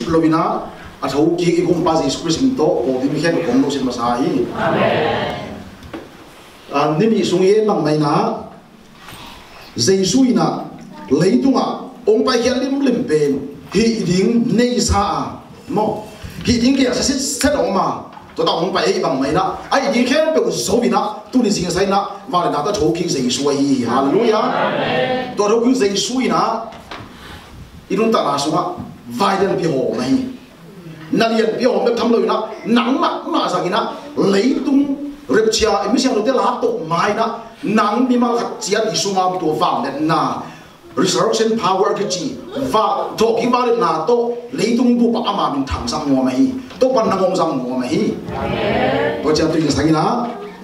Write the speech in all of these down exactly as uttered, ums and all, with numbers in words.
lovina a thau ki i kum pa Jesus Christ to o bi khen ko no sin masahi amen an ni mi sung ye bang mai na Jesus ina leitunga ong pa hian lim lim pen hi ding nei sa mo hi ding ke sa set ong ma to ta ong pa e bang mai na ai ding khen pe ko so bina tu ni sing sai na wa le na ta thau ki Jesus hi hallelujah amen to thau ki Jesus ina irun ta na sunga vai den pi ho mai nalian pi ho me tham lo na nang ma ma sa gina leitung repchia emission lo te la to mai na nang mi ma khat chia di sunga to wang den na resurrection power ke chi va talking about it na to leitung bu pa ama min thang sang mo mai to pan na ngom sang mo mai amen to cha tu ni sang na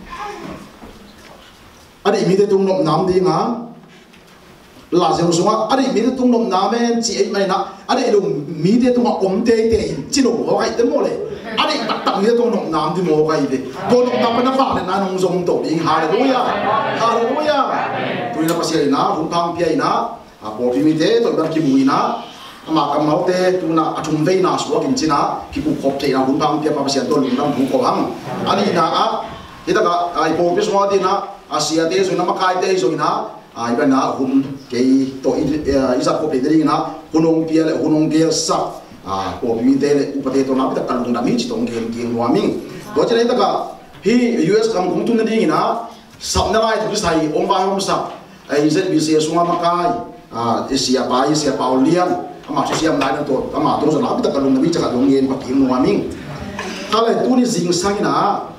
adi mi te tung nom nam di nga la se sunga adi mi te tung nom nam men chi ai mai na adi lu mi te tung om te te chi lo ho kai te mo le adi tak tak mi te tung nom nam di mo kai de to nom nam na fa le na nong zong to ding hallelujah hallelujah tu ni na pasia na hung phang pia na a po pi mi te to ban ki mu na ma kam mau te tu na athum ve na so kin china ki ku khop te na hung phang pia pa pasia to lung nam hu ko hang ani na a ita ka ai po pi so ti na asia te so na ma kai te so na ai ban na hum ke to isa ko pe ding na hunong pia le hunong ge sa a po pi te le upate to na ta kalung na mi chi tong gen gen wa ming to chene ta ka hi us kam kum tu na ding na sab na lai tu sai ong ba hom sa ai z b c sunga makai a isia pa isia paulian ama chu siam lai na to ama to so na ta kalung na mi cha ka dong gen pa king wa ming ta le tu ni jing sang na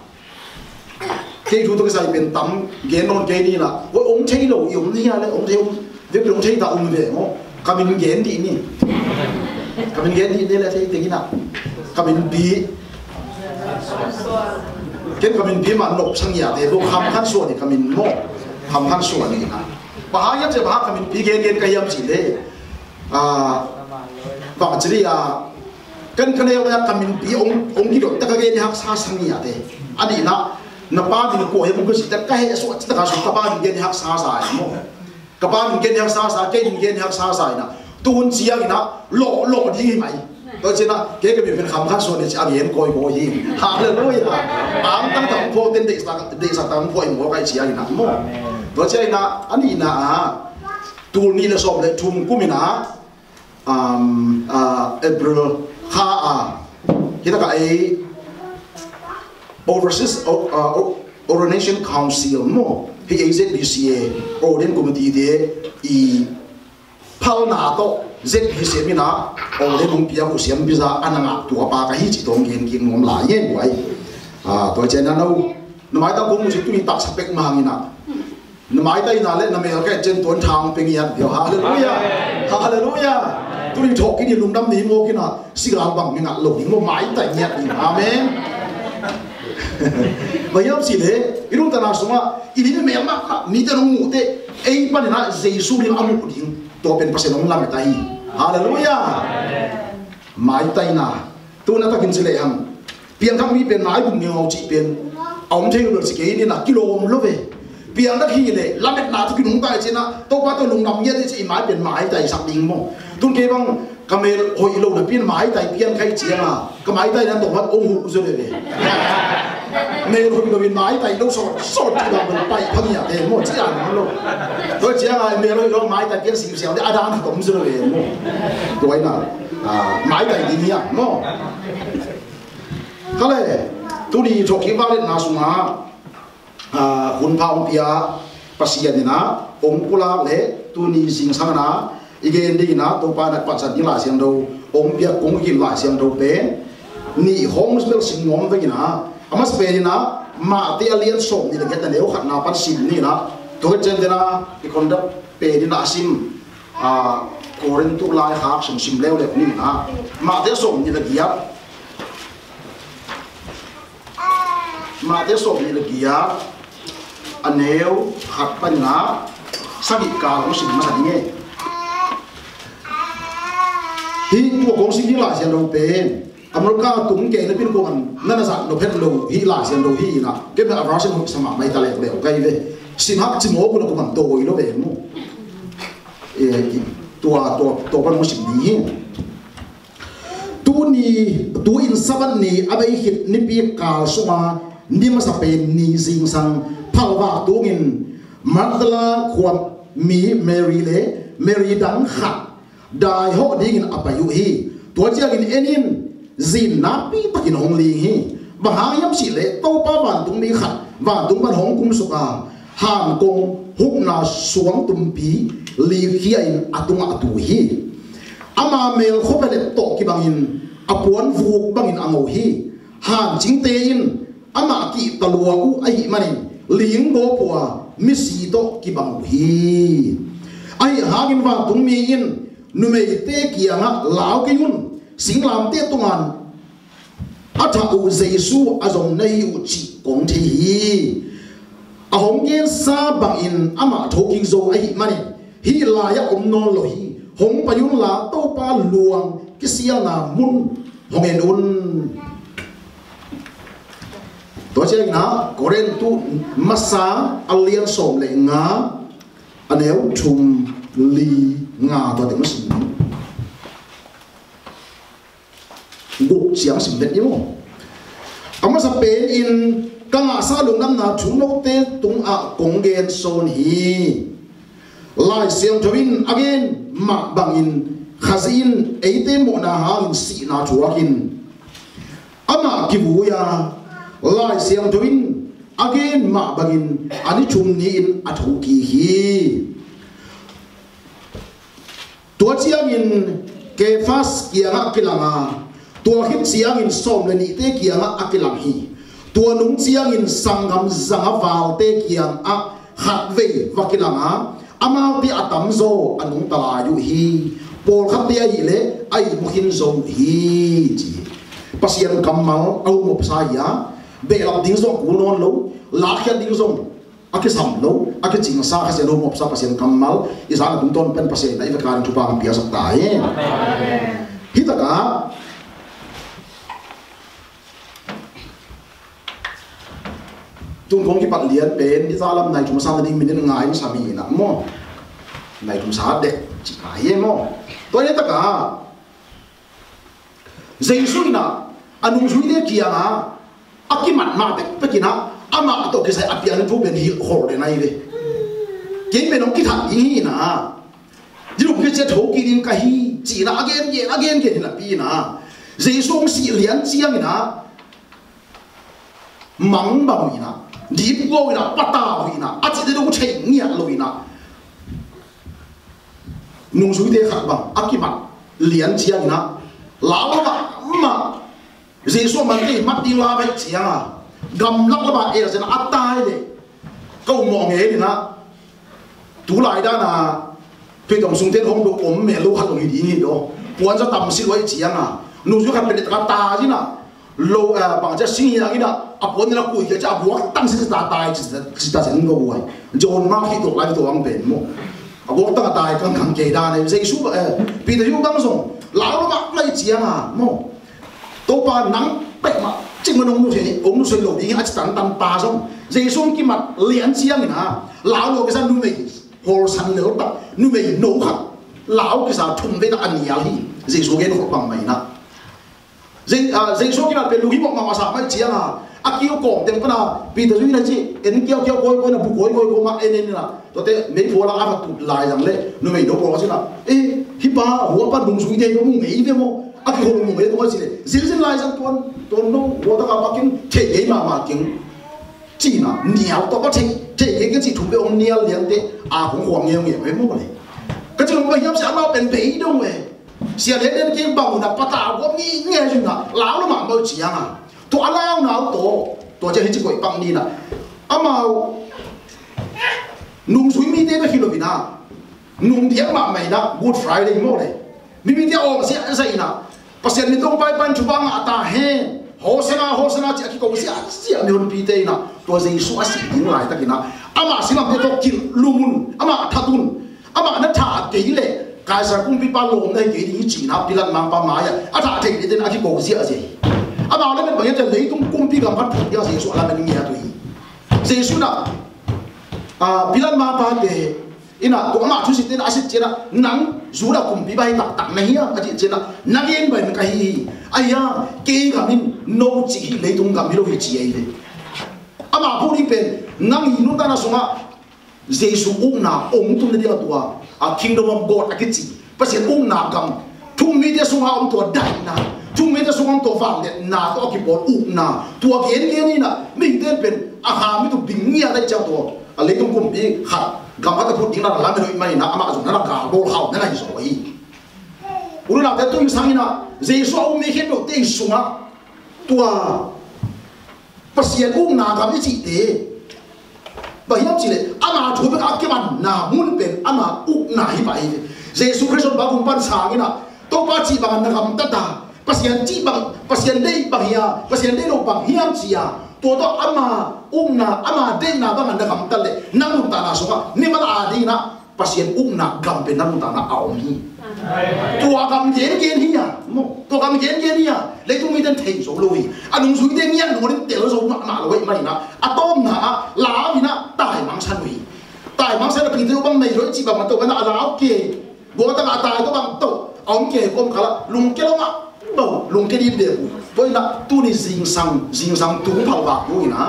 ke thu to ka sai pen tam gen non ke ni na wo ong thei lo yum ni ya le ong thei de ong thei ta um ve mo ka min gen di ni ka min gen di ne la thei te ki na ka min bi ken ka min bi ma nop sang ya de bo kham khan so ni ka min mo kham khan so ni na ba ha yam je ba ka min bi gen gen ka yam chi le a ba chi ya kan kan ya ka min bi ong ong ki do ta ka ge ni hak sa sang ya de ani na na pa din ko he mo si ta ka he so ta ka so ka pa din gen hak sa sa mo ka pa din gen hak sa sa ke din gen hak sa sa na tu hun chi ya na lo lo di mai to chi na ke ke bi fen kham khan so ni chi a gen ko ko hi hallelujah am tang tang po den de sa de sa tang po mo kai chi ya na mo to chi na ani na a tu ni le so le tum ku mi na um a april ha a kita ka ai overseas uh, ordination council mo P A Z B C A ordin committee de i phal na to z hi se mi na ordin kum pia ku siam biza ananga tu pa ka hi chi tong gen king ngom la ye buai a to chen na no no mai ta ko mu chi tu ni tak spek ma mi na no mai ta ina le na me ka chen ton thang pe ngi ya hallelujah hallelujah tu ni thok ki ni lum dam ni mo ki na sigal bang mi na lo ni mo mai ta nya ni amen bayam si le irung ta na suma ini me ma ni ta ngu te ei pa ni na jesu ni amu ku ding to pen pa se nong lam ta hi hallelujah mai ta ina tu na ta kin sile ham pian thang mi pen mai bu mi ngau chi pen ong the lu si ke ni na kilo om lo ve pian ta hi le lamet na tu ki nung ta chi na to pa to lung lam ye chi mai pen mai ta sak ding mo tun ke bang kamel hoi lo na pian mai tai pian khai chia ma ka mai tai nan to hat ong hu zo le le me hoi lo bin mai tai lo so so ti ba ban pai phang ya de mo chi an lo to chia ai me lo lo mai tai pian sim xiao de adam tom zo le mo to ai na a mai tai di ni ya mo ka le tu ni thok ki ba le na su ma a hun pa ong pia pasia ni na ong pula le tu ni sing sang na igen di na to pa na pa chan ni la siang do ong pia kong ki la siang do pe ni hong smel sing ngom ve na amas pe ni na ma te alien som ni le get na leo khat na pan sim ni na to chen de na ki kon da pe ni na sim a korin tu lai ha sim sim leo le ni na ma te som ni le gia ma te som ni le gia aneu khat pan na sagi ka lo sim ma sa ni nge hi tu kong sing ni la sian do pen amroka tum ke na pin ko man na na sa no phet lo hi la sian do hi na ke ba ra sin ho sama mai ta le le kai ve sin hak chi mo ko ko man to i lo ve mo e ki tua to to ban mo sim ni tu tu ni tu in saban ni abai hit ni pi kal sunga ni ma sa pe ni sing sang phalwa tu ngin Magdala khwam mi Mary le Mary dang khat dai ho ding in apayu hi to chiang in enin zin na pi takin hong li hi bahayam si le to pa ban tung mi khat van tung ban hong kum suka han kong huk na suang tum pi li khia in atunga atu hi ama mel khopele to ki bangin apuan vu bangin ango hi han jing te in ama ki talua u ai manin ling go puwa misi to ki bang hi ai hagin wa tung mi in nu me te kia nga lao ke yun sing lam te tungan atha u jesu azong nei u chi kong the hi a hong gen sa bang in ama thoking zo ai mani hi la ya om no lo hi hong pa yung la to pa luang ki sia na mun hong en un to che na koren tu masa alian som le nga aneu thum li nga to te masin guk siang sim bet yo ama sa pen in kanga sa lung nam na chung nok te tung a kong gen son hi lai siang thawin again ma bangin khazin eite mo na hang si na chuakin ama kibuya lai siang thawin again ma bangin ani chum ni in athuki hi tua chiang in ke fas kianga kilanga tua hit chiang in som le ni te kianga akilang hi tua nung chiang in sangam zanga wal te kiang a khat ve wakilanga ama ti atam zo anung tala yu hi por khat te ai le ai mukhin zo hi chi pasien kamal au mop sa ya be lam ding zo kulon lo la khan ding zo ake sam lo ake ching sa kha se lo mop sa pasien kamal isa tung ton pen pasien dai ka tu pa pia sak ta ye hitaka tung kong ki pat lian pen ni zalam nai tum sa ding min ngai sa mi na mo nai tum sa dek chi pa ye mo to ye taka jesu na anung zui de kia nga akimat ma te pekina ama to ke sai apian pu ben hi hor de nai ve ke me no ki tha hi na jiru ke che tho ki din ka hi chi na again ye again ke na pi na jesu si lian chiang na mang ba mi na deep go ina pata ina a chi de dong che nia lo ina nung sui de khat bang akimat lian chiang na la ba ma jesu man ti mat ding la bai chiang gam lak la ba e sen atai le ko mo nge ni na tu lai da na pe dong sung ten hong do om me lo khat lo ni ni do puan sa tam si loi chiang a nung sui khat pe ta ta ji na lo à bằng chất sinh ra cái đó à bốn là cuối cái cha buộc tăng sinh ra tài chỉ chỉ ta sinh cái buổi John Mark khi tục lại tục ăn bền mo à buộc tăng tài càng càng kỳ đa này dây số vậy vì thế chúng băng xong lão nó bắt lấy chiang à mo tô pa nắng bạch mà chính mình ông nó thế ông nó xây lầu đi ngay tận tận pa xong dây số cái mặt liền chiang này nè lão nó cái sao nuôi mày hồ săn nữa bắt nuôi mày nấu khát lão cái sao thùng với ta ăn nhiều đi dây số cái nó bằng mày nè dây dây số cái là bên lùi một mà sao mấy chiang à à kêu cổ tiếng cái nào vì thế duy là gì em kêu kêu coi coi là bục coi coi coi mà em em là tôi thấy mấy phố là áp tụt lại rằng đấy nó mấy đâu có gì là ê khi ba hoa ba đúng suy thế nó muốn nghĩ về mo à cái hồ muốn về tôi gì đấy dễ dễ lại rằng tuần tuần nó hoa ta gặp cái thế ấy mà mà cái chỉ là nhiều tôi có thể thế ấy cái gì thuộc về ông nhiều liền thế à cũng hoàng nhiều nhiều với mo này cái chuyện bây giờ sẽ nó bên đấy đâu vậy xia lên đến cái bầu là bắt đầu có nghĩ nghe gì nào lão nó mà mới chiang à tôi lao nào tổ tôi chơi chỉ gọi bằng đi nè ama nung suy mi thế mà khi lo bị na nung tiếng mà mày na Good Friday mô này mi mi tiếng ông sẽ dậy nè pasien mi tung bay ban chụp băng à ta he hồ sen à hồ sen à chỉ khi công sẽ sẽ mi hôn pi thế nè tôi dây xóa xịt tiếng lại ta kia nè ama xin làm thế tôi kêu lumun ama thadun ama nó thả kỹ lệ cái sao cũng bị bao lồm này kỹ thì chỉ nào đi lần mang ba mái à à thả thì đến à khi công sẽ gì à bảo lên bây giờ lấy tung cung pi cầm bắt theo gì số là mình nghe thôi Giêsu na à bilan ma pa de ina ko ma thu sit na asit chira nang dù là cùng bị bay tặng tặng này á cái chuyện là nãy em bên cái ai á cái cái mình nô chỉ lấy tung cái mình đâu phải chỉ ấy đấy à mà phụ đi bên ngang hình ta là số mà Giêsu ung na ông tu đi tua à kingdom of God cái gì bác sĩ ung na cầm thung mi để số mà ông tua đại na thung mi để số ông tua vàng để na tua cái bột ung na tua cái cái này na mình tên bên à hà mình tu bình nghĩa đấy cháu tua à lấy tung cùng bị hạt gam hạt cái phụ tiếng là làm cái này na à mà dùng nó là gà bồ hào nó là gì rồi ủa là cái tôi sang na Giêsu ông mi khi đầu tiên xuống á tua bác sĩ ung na cầm cái gì thế bởi hiệp chỉ là ama thua với các cái bạn na muốn bên ama uk na hi vậy Jesus Christ bảo cùng ban sáng cái nào tôi ba chỉ bằng na cầm tất ta pasien chỉ bằng pasien đây bằng hiya pasien đây đâu bằng hiệp chỉ à tôi đó ama uk na ama đây na bằng na cầm tất lệ năng lượng ta na số ni mà ta đi na pasien uk na cầm bên năng lượng ta na ảo mi tua cầm diễn kiến hiya tua cầm diễn kiến hiya lấy tôi mi tên thầy số lui anh dùng suy tên nhiên nó đến tiểu số mà mà vậy mày na à tôm na lá vì na tài mang san vì tài mang san là bình thường bằng này rồi chỉ bằng mà tôi vẫn là lá kia bố ta là tài tôi bằng tôi ông kia cũng khá là lùng kia lắm ạ đâu lùng kia đi đều tôi là tu ni dinh sang dinh sang tu thảo bạc vui na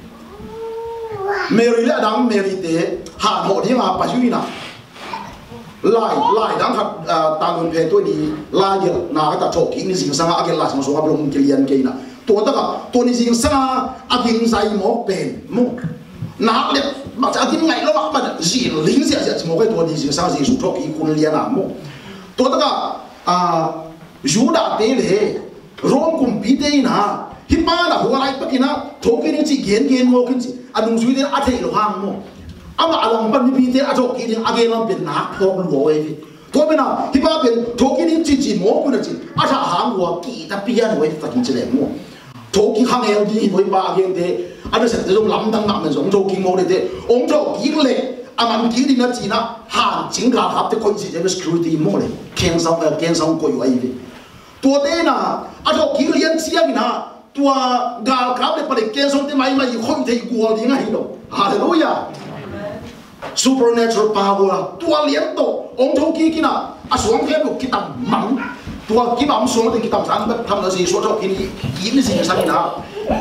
Mary là đang Mary thế hà hộ đi mà bà duy na lại lại đang học tàng nguồn về tôi đi lại giờ na cái ta chọc cái ni dinh sang à cái lại sang số học lùng kia liền kia na tôi ta cả tôi ni dinh sang à kinh giải mốc bền mốc nát liệt mà cha tin ngày nó mà mà gì lính sẽ sẽ một cáiตัวđi sao gì sụt cho cái con liền à mốcตัวta cả à Juda thế này Rome cùng bị thế na hi ba là hoa lại bất kỳ na thấu cái này chỉ kiến kiến mốc cái gì anh dùng suy thế anh thấy lo hàng mốc à mà anh bằng bị thế anh cho cái này anh cái làm bên nát phong lúa ấy thôi bên nào hi ba bên thấu cái này chỉ chỉ mốc cái gì anh thà hàng lúa kỳ ta bia lúa phát triển起来mốc thấu cái hàng này đi với ba cái thế anh sẽ dùng lắm đăng nằm mình dùng cho kinh ngộ đấy ông cho cái lệ anh làm cái gì nó chỉ là hàng chính cả hợp thì coi gì cái security mô đấy khen xong khen xong coi vậy đi tua thế na anh cho cái liên chia cái na tua gà cáp để phải khen xong thì mày mày không thể qua đi ngay đâu hallelujah supernatural power tua liên tổ ông cho cái cái na à xuống cái một cái tầm mắng tua cái bấm xuống thì cái tầm sáng bắt thằng nó gì xuống cho cái cái gì cái sao nào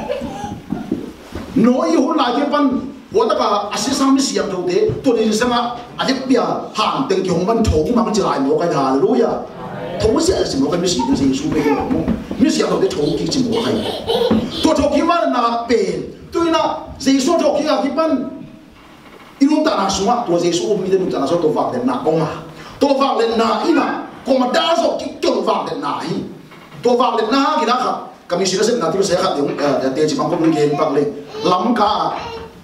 nói hôn lại cái phần của tất cả assist sang mới xem đâu thế tôi đi xem á à cái bia hàng từng kiểu mình thấu mà mình chỉ lại một cái thà rồi à thấu sẽ là một cái mới xem cái gì xuống bên đó mới xem đâu thế thấu cái gì một cái tôi thấu cái phần là bền tôi là gì số thấu cái cái phần ilu ta na xuống tôi gì số mình đến ta na số tôi vàng đến na ông à tôi vàng đến na ina còn mà đa số cái kiểu vàng đến na hi tôi vàng đến na cái đó không kami sila sa natin sa kat yung tiyan si pangkong ng game pagling lam ka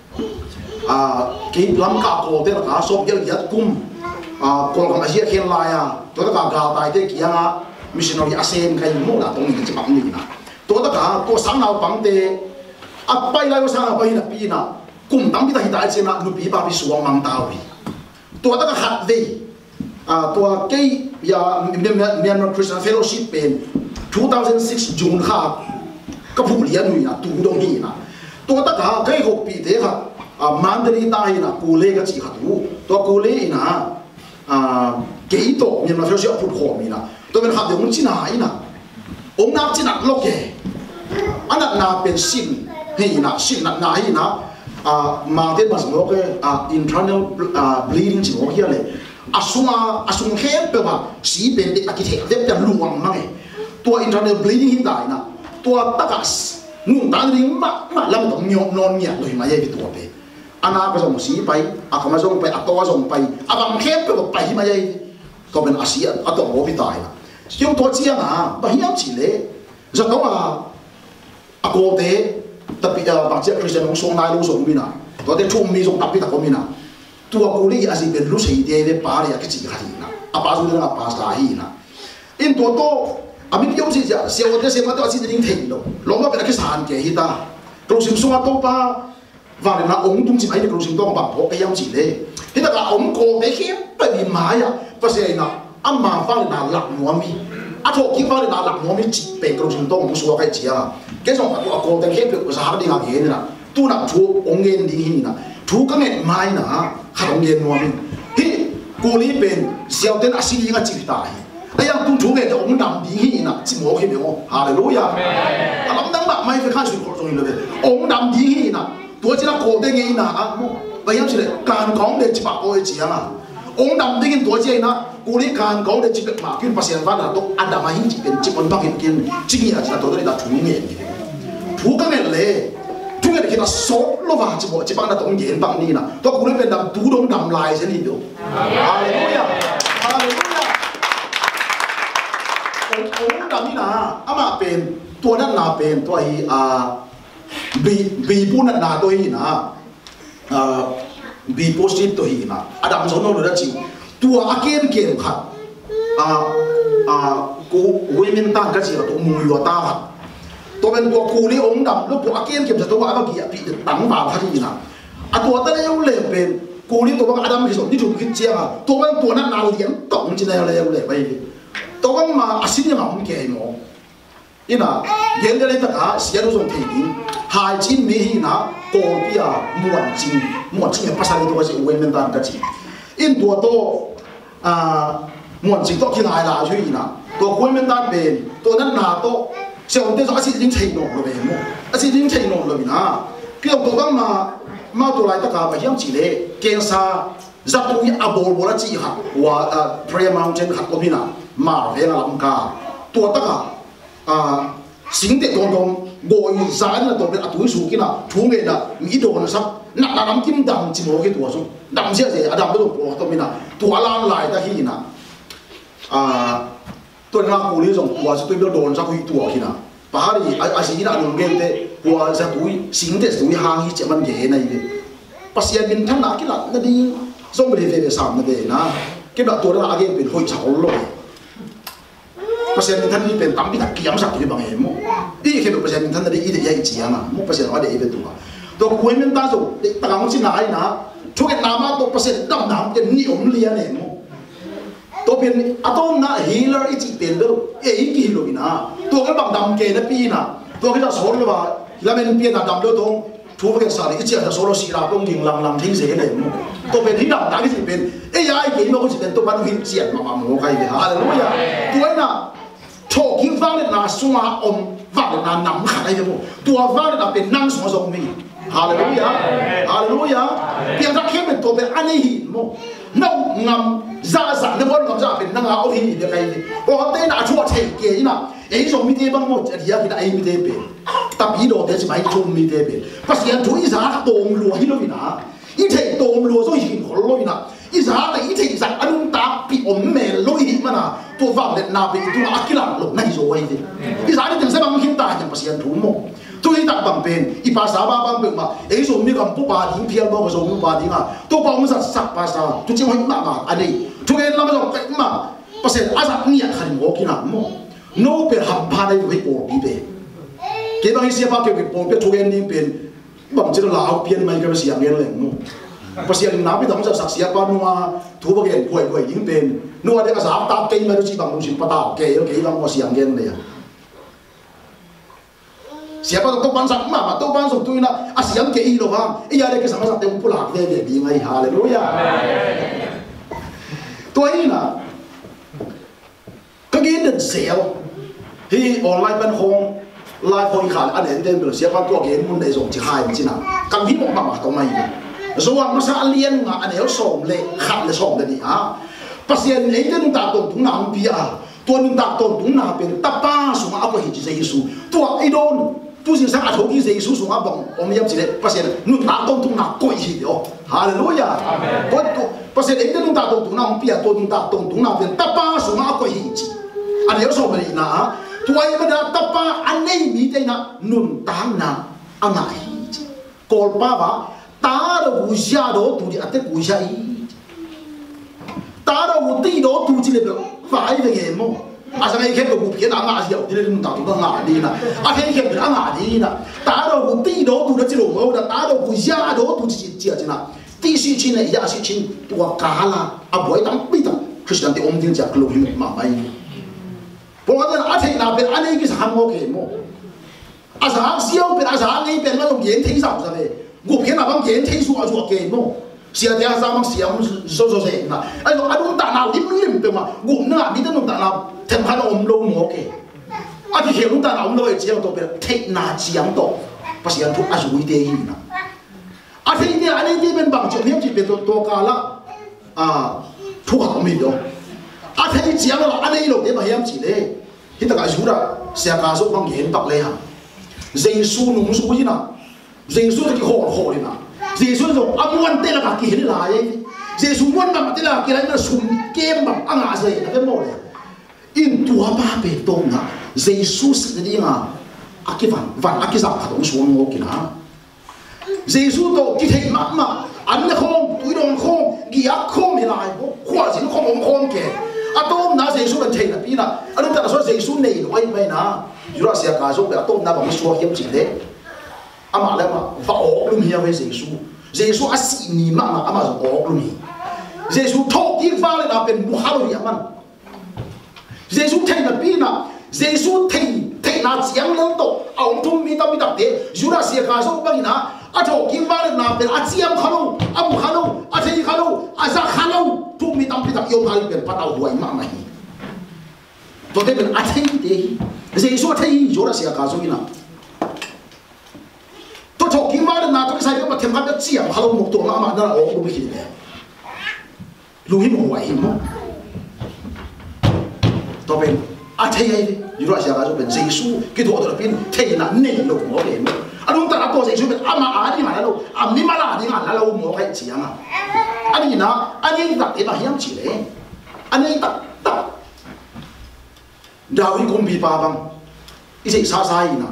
ah kay lam ka ko te ka so gel yat kum ah kol kam asia khen la ya to ta ka tai te kia nga missionary asem kai mo na tong ni si pang ni na to ta ka to sang naw pang te at pai lai sa pai na pi na kum tam bi ta hitai se na nu pi ba bi suang mang tao wi to ta ka hat ve ah to kay ya Myanmar Christian Fellowship pen two thousand six June ha ka phu lian wi na tu dong hi na to ta ka kai ho pi te kha a mandari ta hi na ku le ka chi kha tu to ku le ina a ke to Myanmar Fellowship phu ho mi na to ben ha de un chi na hi na ong na chi na lo ke anat na pen sin hi na sin na na hi na a ma te mas mo ke a internal bleeding chi mo hi le asuma asung khem pe ba si ben de akithe de ta luang ma ngeตัว internal bleeding หินได้นะตัวตะกัสนุ่งตาดิ้งมามาแล้วมันต้องยอนนอนเนี่ยเลยมาเย่ที่ตัวไปอันนั้นก็ส่งสีไปอาก็มาส่งไปอัตตัวส่งไปอาบางเข้มไปแบบไปมาเย่ตัวเป็นอาเซียนอัตตัวโอบิตายนะยังตัวเจียงอ่ะบางอย่างสิเลยจะต้องอ่ะอาโกเตะแต่ปีจะบางเจ้าคริสเตียนของส่งนายรู้ส่งมีนะตัวเด็กชุ่มมีส่งตับปีตะก็มีนะตัวกูนี่อาศัยเป็นรู้สิ่งเดียวเลยปาร์ยาคิดสิ่งอะไรนะอาปาสุดเลยอาปาสลายนะอินตัวโตอามิยอมสิจ้ะเสียวเดสิมาตัวสิดิ้งเทนโลลงมาเป็นอะไรสารเกหิตากรุงสิงห์สวัสดิ์ตัวป้าวาเลนะองค์ตุ้งจิไอ้กรุงสิงห์ต้องบังพกไอ้ยามสิเลยที่ตะกาองค์โกเบเข้มไปมีหมายอ่ะภาษาไอ้น่ะอามาฟังเลยนะหลักหัวมีอาทกิฟังเลยนะหลักหัวมีจิเป็นกรุงสิงห์ต้องสวดไอ้เจียแกส่งตัวโกเบเข้มเป็นภาษาดิ้งอะไรนี่นะตัวนักชูองค์เงินดิ้งหินนะชูก็เงินไม้นะขาดองค์เงินหัวมีที่ cô lý bên siêu tên asili ngã chỉ tài đây là tung chú về ông nằm đi hi nè chỉ mỗi khi mình ông hallelujah à lắm đắng mà mai phải khai sự rồi rồi ông nằm đi hi nè tôi chỉ là cổ tên nghe nè à bây giờ chỉ là càng講để chỉ bảo tôi chỉ à ông nằm đi cái tôi chỉ nè cô lý càng講để chỉ biết mà cái bác sĩ văn là tôi ăn đam hi chỉ bên chỉ còn bao nhiêu tiền chỉ nghĩ là chỉ là tôi đây là chủ nghĩa chủ cái này lệ chúng ta kita sok lo vào chỉ bộ chỉ bằng là tổng diện bằng đi nè tôi cũng nên làm tú đông đầm lại sẽ đi được hallelujah hallelujah ông đầm đi nè ama penตัวนั้นนาเป็นตัวไอ้อ่าบีบีปุ่นนั้นนาตัวไอ้นะอ่าบีโพสต์ตัวไอ้นะอดัมสอนเราเลยจิตัวอาเกมเกมค่ะอ่าอ่ากูเวมินตันก็จิตัวมุยวัตาค่ะตัวเป็นตัวคูนี่องค์ดำแล้วตัวอาเกมเก็บจากตัวว่าเมื่อกี้ปีตั้งบ่าวพัดยีนะอ่ะตัวตั้งแต่ยังเล่เป็นคูนี่ตัวว่าอดัมที่สุดที่ถูกคิดเจียงอ่ะตัวเป็นตัวนั้นนาเลี้ยงตกจริงๆแล้วยังเล่ไปตัวว่ามาอาศิลป์ยังไม่เก่งมั้งอีน่ะเย็นเลยตะกาเสียรู้ส่งทีนี้หายจินมีฮีน่ะโกบียม้วนจริงม้วนจริงภาษาตัวจะเว้นมันตันกันจริงอินตัวโตอ่าม้วนจริงตัวที่นายลาช่วยน่ะตัวเว้นมันตันเป็นตัวนั้นนาโตเสียงเดี๋ยวอาศิลิงใช้นกเลยมั้งอาศิลิงใช้นกเลยนะเกี่ยวตัวต้องมามาตัวไรตะกาไปยังจีเล่เกณฑ์ซาจับตัวนี้อาโบลโบลจีหักว่าอ่าพรียมังเจนหักตัวนี้น่ะมาเรียงลำกาตัวตะกาอ่าสิ่งเด็ดตรงตรงโกยสารน่ะตัวเป็นอัตุยสุกินะทุ่งเงินน่ะมีโดนสักนักน้ำจิ้มดำจิ้มโอเคตัวสุดดำเสียเสียดำไม่ต้องปวดตัวนี้น่ะตัวล้านลายตะขี้น่ะอ่าตัวนั้นกูนี่ส่งตัวสุดตัวโดนสักอีตัวขี้น่ะป่าดิอาศิน่ะนุ่งเงินเตะหัวจะตุยสิ่งเด็ดตุยหางที่จะมันเก๋ในนี้ปัสยาบินท่านนักกีฬานั่นดีส่งไปเรียนสามนั่นเองนะกีฬาตัวนั้นอาเกนเป็นหอยเฉาลอยภาษาท่านนี่เป็นตั้มพิทักษ์ยามสักที่บางแห่งมั้งอีกแค่เป็นภาษาท่านได้อีเดียอีจีอ่ะนะมั้งภาษาว่าเดี๋ยวอีเป็นตัวตัวคุยมันตาสุดต่างกันที่ไหนนะช่วยน้ำมาตัวภาษาดำน้ำจะนิยมเลี้ยงเนี่ยมั้งตัวเป็นอะตอมนะฮีลเลอร์อีจีเป็นด้วยเอ้ยกี่โลบินะตัวก็บางดำเกณฑ์นะปีนะตัวก็จะสอนเลยว่าแล้วมันเปลี่ยนดำด้วยตรงทุกประเทศสารอีจีจะสอนเราสีดำตรงยิงลังลังทิ้งเสียเลยมั้งตัวเป็นที่ดำต่างที่เป็นเอ้ยไอ้กี่มันก็จะเป็นตัวมันหินเสียดมามาโม่ใครเลยฮะอะไรรู้ยังตัวน่ะโชคยิ่งฟ้าเลยนะสวาอมฟ้าเลยนะนำขาได้ยังมั้งตัวฟ้าเลยนะเป็นนั่งสวาทรงมีฮาเลลูยาฮาเลลูยาเพียงแต่แค่เป็นตัวเป็นอันนี้หินมั้งนั่งงำซาซาเนี่ยว่าเราจะเป็นนั่งเอาหินเดียวกันเพราะเขาเต้นอาชัวเทเกียร์นะไอ้สมมิเตบังหมดจะที่ยังกินไอ้มิเตเป็นแต่ปีโดเดี๋ยวจะไม่ชมมิเตเป็นภาษาถุยสาโตมรัวฮิโลวินาอีเทโตมรัวโซ่หินของโลวินาอีสาแต่อีเทสักอันนั้นตาปีอมเมลโลหินมันนะตัวฟังเด็ดนาเป็นตัวอักขิลังหลงในโซ่ไอ้ที่อีสาเนี่ยถึงเส้นบางหินตาอย่างภาษาถุยมั้งตัวที่ตัดบางเป็นอีภาษาบางบางเป็นมาไอ้สมมีคำพูดบาดิ้งเพียงบอกว่าสมมีบาดิ้งอ่ะตัวบางมันสักสักภาษาตัวจริงมันมากมากอันนี้ทุกอย่างเราไม่ต้องเป็นมาภาษาอาศัยเนี่ยขันโมกินะมั้งโน้เป็นหับพาในวิปโอปีเป็นเกี่ยวกับเสียบ้าเกี่ยวกับปนเป็นทุกอย่างนี้เป็นบางทีเราเอาเปลี่ยนไม่ก็เสียเงินเลยมั้งภาษาหนึ่งน้ำไม่ต้องจะสักเสียบ้านนัวทุกประเด็นป่วยป่วยยิ่งเป็นนัวเด็กภาษาตามเก่งไม่รู้จีบางมุสิปะตาเกย์แล้วเกย์บางว่าเสียเงินเลยเสียบ้านตัวบ้านสักมาตัวบ้านส่งตัวนี้นะอาเสียงเกย์หรอวะไอ้ยาเด็กสมัยสักเต็มผู้หลักเนี่ยเดี๋ยวยังไงฮาเลยรู้ยังตัวนี้นะก็กินเดินเสียวที่ออนไลน์เป็นห้องไลฟ์พอยขาดอันเห็นเต็มไปเลยเสียบ้านตัวเกย์มันได้ส่งที่หายจริงๆนะกันที่บอกมาตรงไหนส่วนภาษาเลียนงานอันนี้ส่งเลยขัดเลยส่งเลยนี่ฮะภาษาเลียนนุ่งตาตุ่นทุ่งน้ำปีอ่ะตัวนุ่งตาตุ่นทุ่งน้ำเป็นตาป้าส่งเอาไปหิจิเซยิสุตัวไอ้โดนตัวสิ่งสังอาทุกิเซยิสุส่งเอาบังอมยับสิเลยภาษานุ่งตาตุ่นทุ่งน้ำก้อยหิเดียวฮาเลลูยาตัวตัวภาษาเลียนนุ่งตาตุ่นทุ่งน้ำปีอ่ะตัวนุ่งตาตุ่นทุ่งน้ำเป็นตาป้าส่งเอาไปหิจิอันนี้ส่งเลยนะตัวไอ้มันตาป้าอันนี้มีแต่นะนุ่งตาหน้าอันไหนกอลป้าวะตาเราบูชาโดตุจิอัตเตบูชาอีตาเราบูตีโดตุจิเลยแบบฝ่ายเป็นไงมั้งอาศัยแค่กับบูเพียนอ่างอาเสียวที่เรื่องต่างๆก็งาดีนะอาแค่แค่เป็นอ่างอาดีนะตาเราบูตีโดตุจิโลมาแต่ตาเราบูชาโดตุจิเจียจินะที่สิ่งที่เนี่ยยาสิ่งที่ตัวกาลาอาบ่อยตั้งปีตั้งคริสเตียนที่อมดิ้งจากโลหิตมาไม่เพราะว่าอาเทน่าเป็นอันนี้ก็สามโมเกมั้งอาศัยเสียวเป็นอาศัยนี่เป็นว่าเราเย็นที่สามสิบเลยกูเพียงแต่บางเย็นที่สุดสุดเกมโน่ sia dia sama sia um so so se na ai lo adung ta na lim lim pe ma gum na mi ta nung ta na them khan om lo mo ke a ti hiu ta na om lo e chiang to pe thei na chiang to pasian thu azui te hi na a thei ne ani ti ben bang chu hiam chi pe to to ka la a thu ha mi do a thei chiang la ani lo te ma hiam chi le hi ta ka zu ra sia ka so bang yen pak le ha Giêsu nung su hi na Giêsu ta ki ho ho ni na Giêsu so amuan te la ka ki ni la ye Giêsu muan ma te la ki la na sum kem bang anga sai na ke mo le in tua ba pe to na Giêsu si ni nga aki van van aki za ka dong su mo ki na Giêsu to ki thei ma ma an na khom tui dong khom gi ak khom ni lai bo khwa sin khom om khom ke atom na Giêsu ban thei na pi na anu ta so Giêsu nei lo ai mai na yura sia ka so be atom na bang su hiam chi le ama le ma va o lum hiam ve Giêsu Giêsu asi ni ma ma ama so o lum hi Giêsu thok ti va le na pen mu ha lo ya man Giêsu thei na pi na Giêsu thei thei na chiang leng to aung thum mi ta mi ta te yura sia ka so bang na a thok ki va le na pen a chiam khalo am khalo a thei khalo a za khalo thum mi tam pi ta yom hal pen patau huai ma ma hi to te pen a thei te Giêsu thei yura sia ka so ina to thok ki va le na to sai ka them khan ta chiam khalo mok to ma ma na o lu mi hi le lu hi mo wai mo to pen a thei ai yura sia ka so pen Giêsu ki to to pin thei na nei lo mo le mo adung ta to Giêsu pen ama a ni ma lo am ni ma la ni ma la lo mo kai chiang a ani na ani ta te ba hiam chi le ani ta ta Dawi kum bi pa bang isi sa sa ina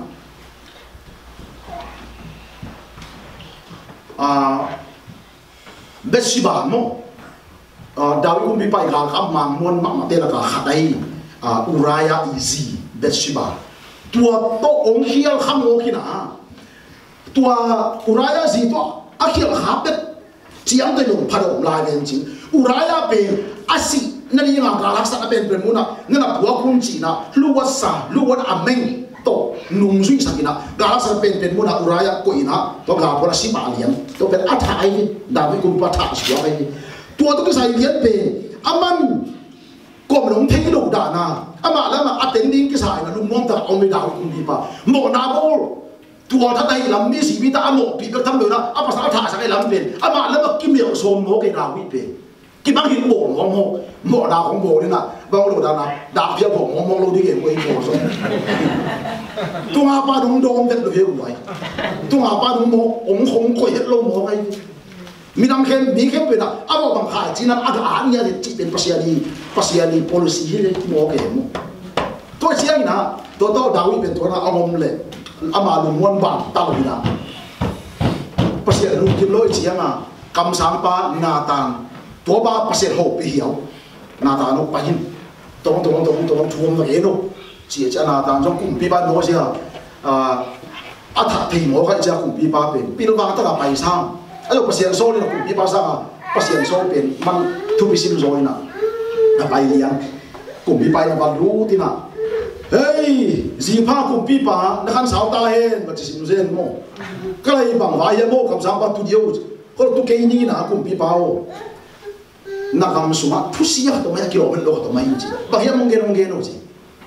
a Bathsheba mo Dawi kum bi pa ga ka mang mon ma ma te la ka khatai a Uriah Izi Bathsheba tua to ong hial kham o kina tua Uriah Izi to a hial khap te chiang te long phadom lai len chin Uriah pe asi nani nga ga laksa na pen pen muna ngana tua kun chi na luwa sa luwa ameng to nung zui sakina ga laksa pen pen muna Uriah ko ina to ga pora si ba lian to pen atha ai David kum pa tha su ai tua to sai lian pe aman ko mong thei lo da na ama la ma attending ki sai na lum mong ta ong mi da kum bi pa mo na bo tua tha dai lam mi si bi ta amo pi ka tham lo na apa sa tha sa kai lam pen ama la ma kim yo som mo ke da wi pe ki bang hin bo mo mo mo da khong bo ni na bang lo da na da phia bo mo mo lo di ke mo i mo so tu nga pa dong dong det lo he wai tu nga pa dong mo ong khong ko het lo mo kai mi nam khen mi khen pe na abo bang khai chi na aga an ya de chi pen pasia ni pasia ni policy hi le mo ke mo to chiang na to to da wi pen to na amom le ama lu mon bang ta lo na pasia lu kim lo chiang a kam sang pa na tang tua ba pasien ho pi hiao na ta no pa hin tong tong tong tong thuom ma e no chi cha na ta jong kum pi ba no sia a a tha thei mo ka cha kum pi ba pe pi lo ba ta ka pai sang a lo pasien so ni kum pi ba sa pasien so pen man thu pi sim zo ina na pai liang kum pi pai na ba lu ti na hey ji pa kum pi pa na khan sao ta hen ba chi sim zen mo ka lai bang wa ya mo kam sang ba tu dio ko tu ke ni na kum pi pa o na kam suma pusia to mai ki omen lo to mai ji ba ya mong ge mong ge no ji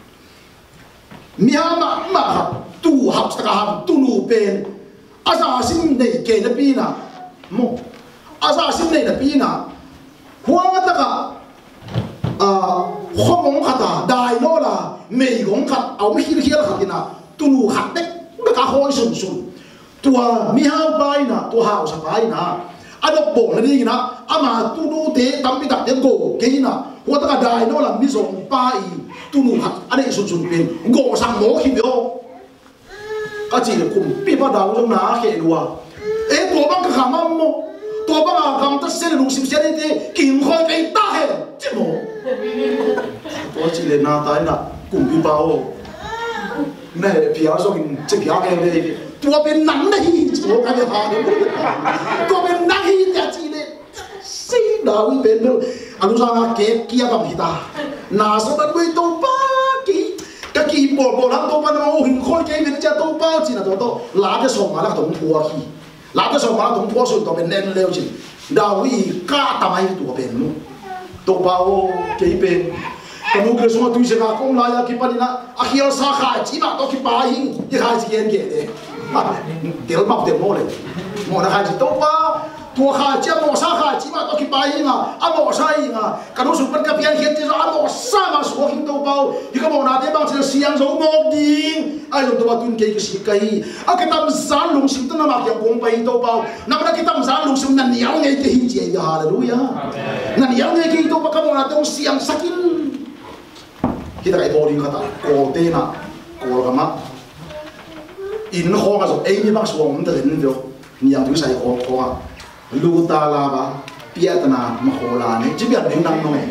mi ha ma ma ha tu ha sta ka ha tu nu pen asa sim nei ke na pi na mo asa sim nei na pi na huwa ta ka a khomong khata dai no la mei gong khat au mi hi hi la khatina tu nu khat tek ba ka hoi sun sun tua mi ha bai na tu ha sa bai na ano bo na ni na ama tu nu te tam pi tak te go ke na wa ta ka dai no la mi zong pai tu nu khat ane sun sun pen go sang mo hi yo ka chi le kum pi ba da jong na he lua e to bang ka ma mo to bang a kam ta se lu sim se te kim khoi kai ta he chi mo to chi le na ta na kum pi ba o nè phía sau mình chỉ phía cái này tua bên nắng này tua cái này hàng tua bên nắng hi nhà chị này xí đào bên bên anh sang cái kia cầm hita na số bên bên tô ba cái cái kỳ bộ bộ lắm tô ba nó hình khôi cái bên cha tô ba chỉ là tô tô lá cái sòng mà là tổng thua khi lá cái sòng mà là tổng thua rồi tô bên nén leo chỉ đào ý cả tầm ai tụi bên mu tụi bao cái bên cái nụ cười xuống tụi sẽ cả cũng lại cái bên na akhir sa khai chỉ mà tôi cái bài hình cái khai chỉ cái đấy tiểu mọc tiểu mô này mô là khai chỉ tụi bao tua khai chỉ mô sa khai chỉ mà tôi cái bài hình à à mô sa hình à cái nụ xuống bên cái bên hiện chỉ là à mô sa mà xuống hình tụi bao thì cái mô nào để bằng chỉ là xiang giống mô đi ai dùng tụi bao tuân cái cái gì cái à cái tâm sáng lùng sinh tụi nó mặc dạng cũng bay tụi bao nằm đó cái tâm sáng lùng sinh năn nháo ngay cái hình gì vậy hallelujah năn nháo ngay cái tụi bao cái mô nào tụi xiang sakin kita cái body kata cổ tên à cổ cái mắt in nó khó cái rồi ấy như bác xuống mình thấy được nhiều thứ sai khó khó lu ta la ba pia ta na mà khó là này chỉ biết mình đang nói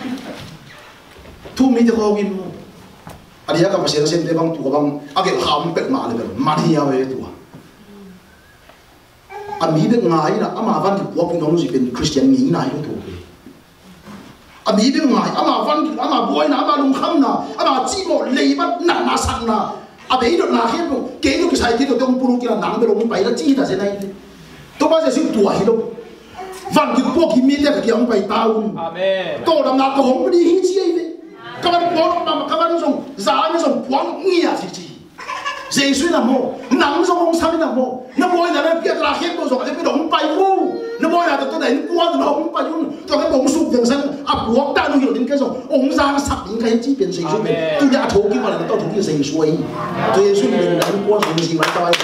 thu mi thì khó gin anh ấy các bác sĩ xem thấy băng tụi băng à cái khám bệnh màเลยmà đi à về tụi anh mi biết ngay là à mà văn thì quốc phong nó chỉเป็น Christian nghĩ này thôi à mi biết ngay à mà văn à mà boy na à mà lung khăm na à mà chỉ một lấy bắt nặng na sang na à bây giờ na hết rồi kế được cái sai cái tôi không cái là nặng bây giờ mình phải là chỉ là thế này tôi bao giờ xin tuổi đâu văn cái quốc cái mi thì cái ông phải tao tôi làm nào tôi không đi hết gì vậy các bạn có mà các bạn dùng giá như dùng quăng nghĩa gì gì dễ suy là mồ nắng dùng không sao là mồ nó boy là nó biết là hết tôi rồi cái đồng bay vô nó boy là tôi đánh qua rồi không bay vô tôi cái bóng sụp đường sân à quốc ta nó hiểu đến cái rồi ông giang sập những cái chi biến dễ suy tôi đã thấu cái mà là tôi thấu cái dễ suy dễ suy mình đánh qua rồi gì mà tao ấy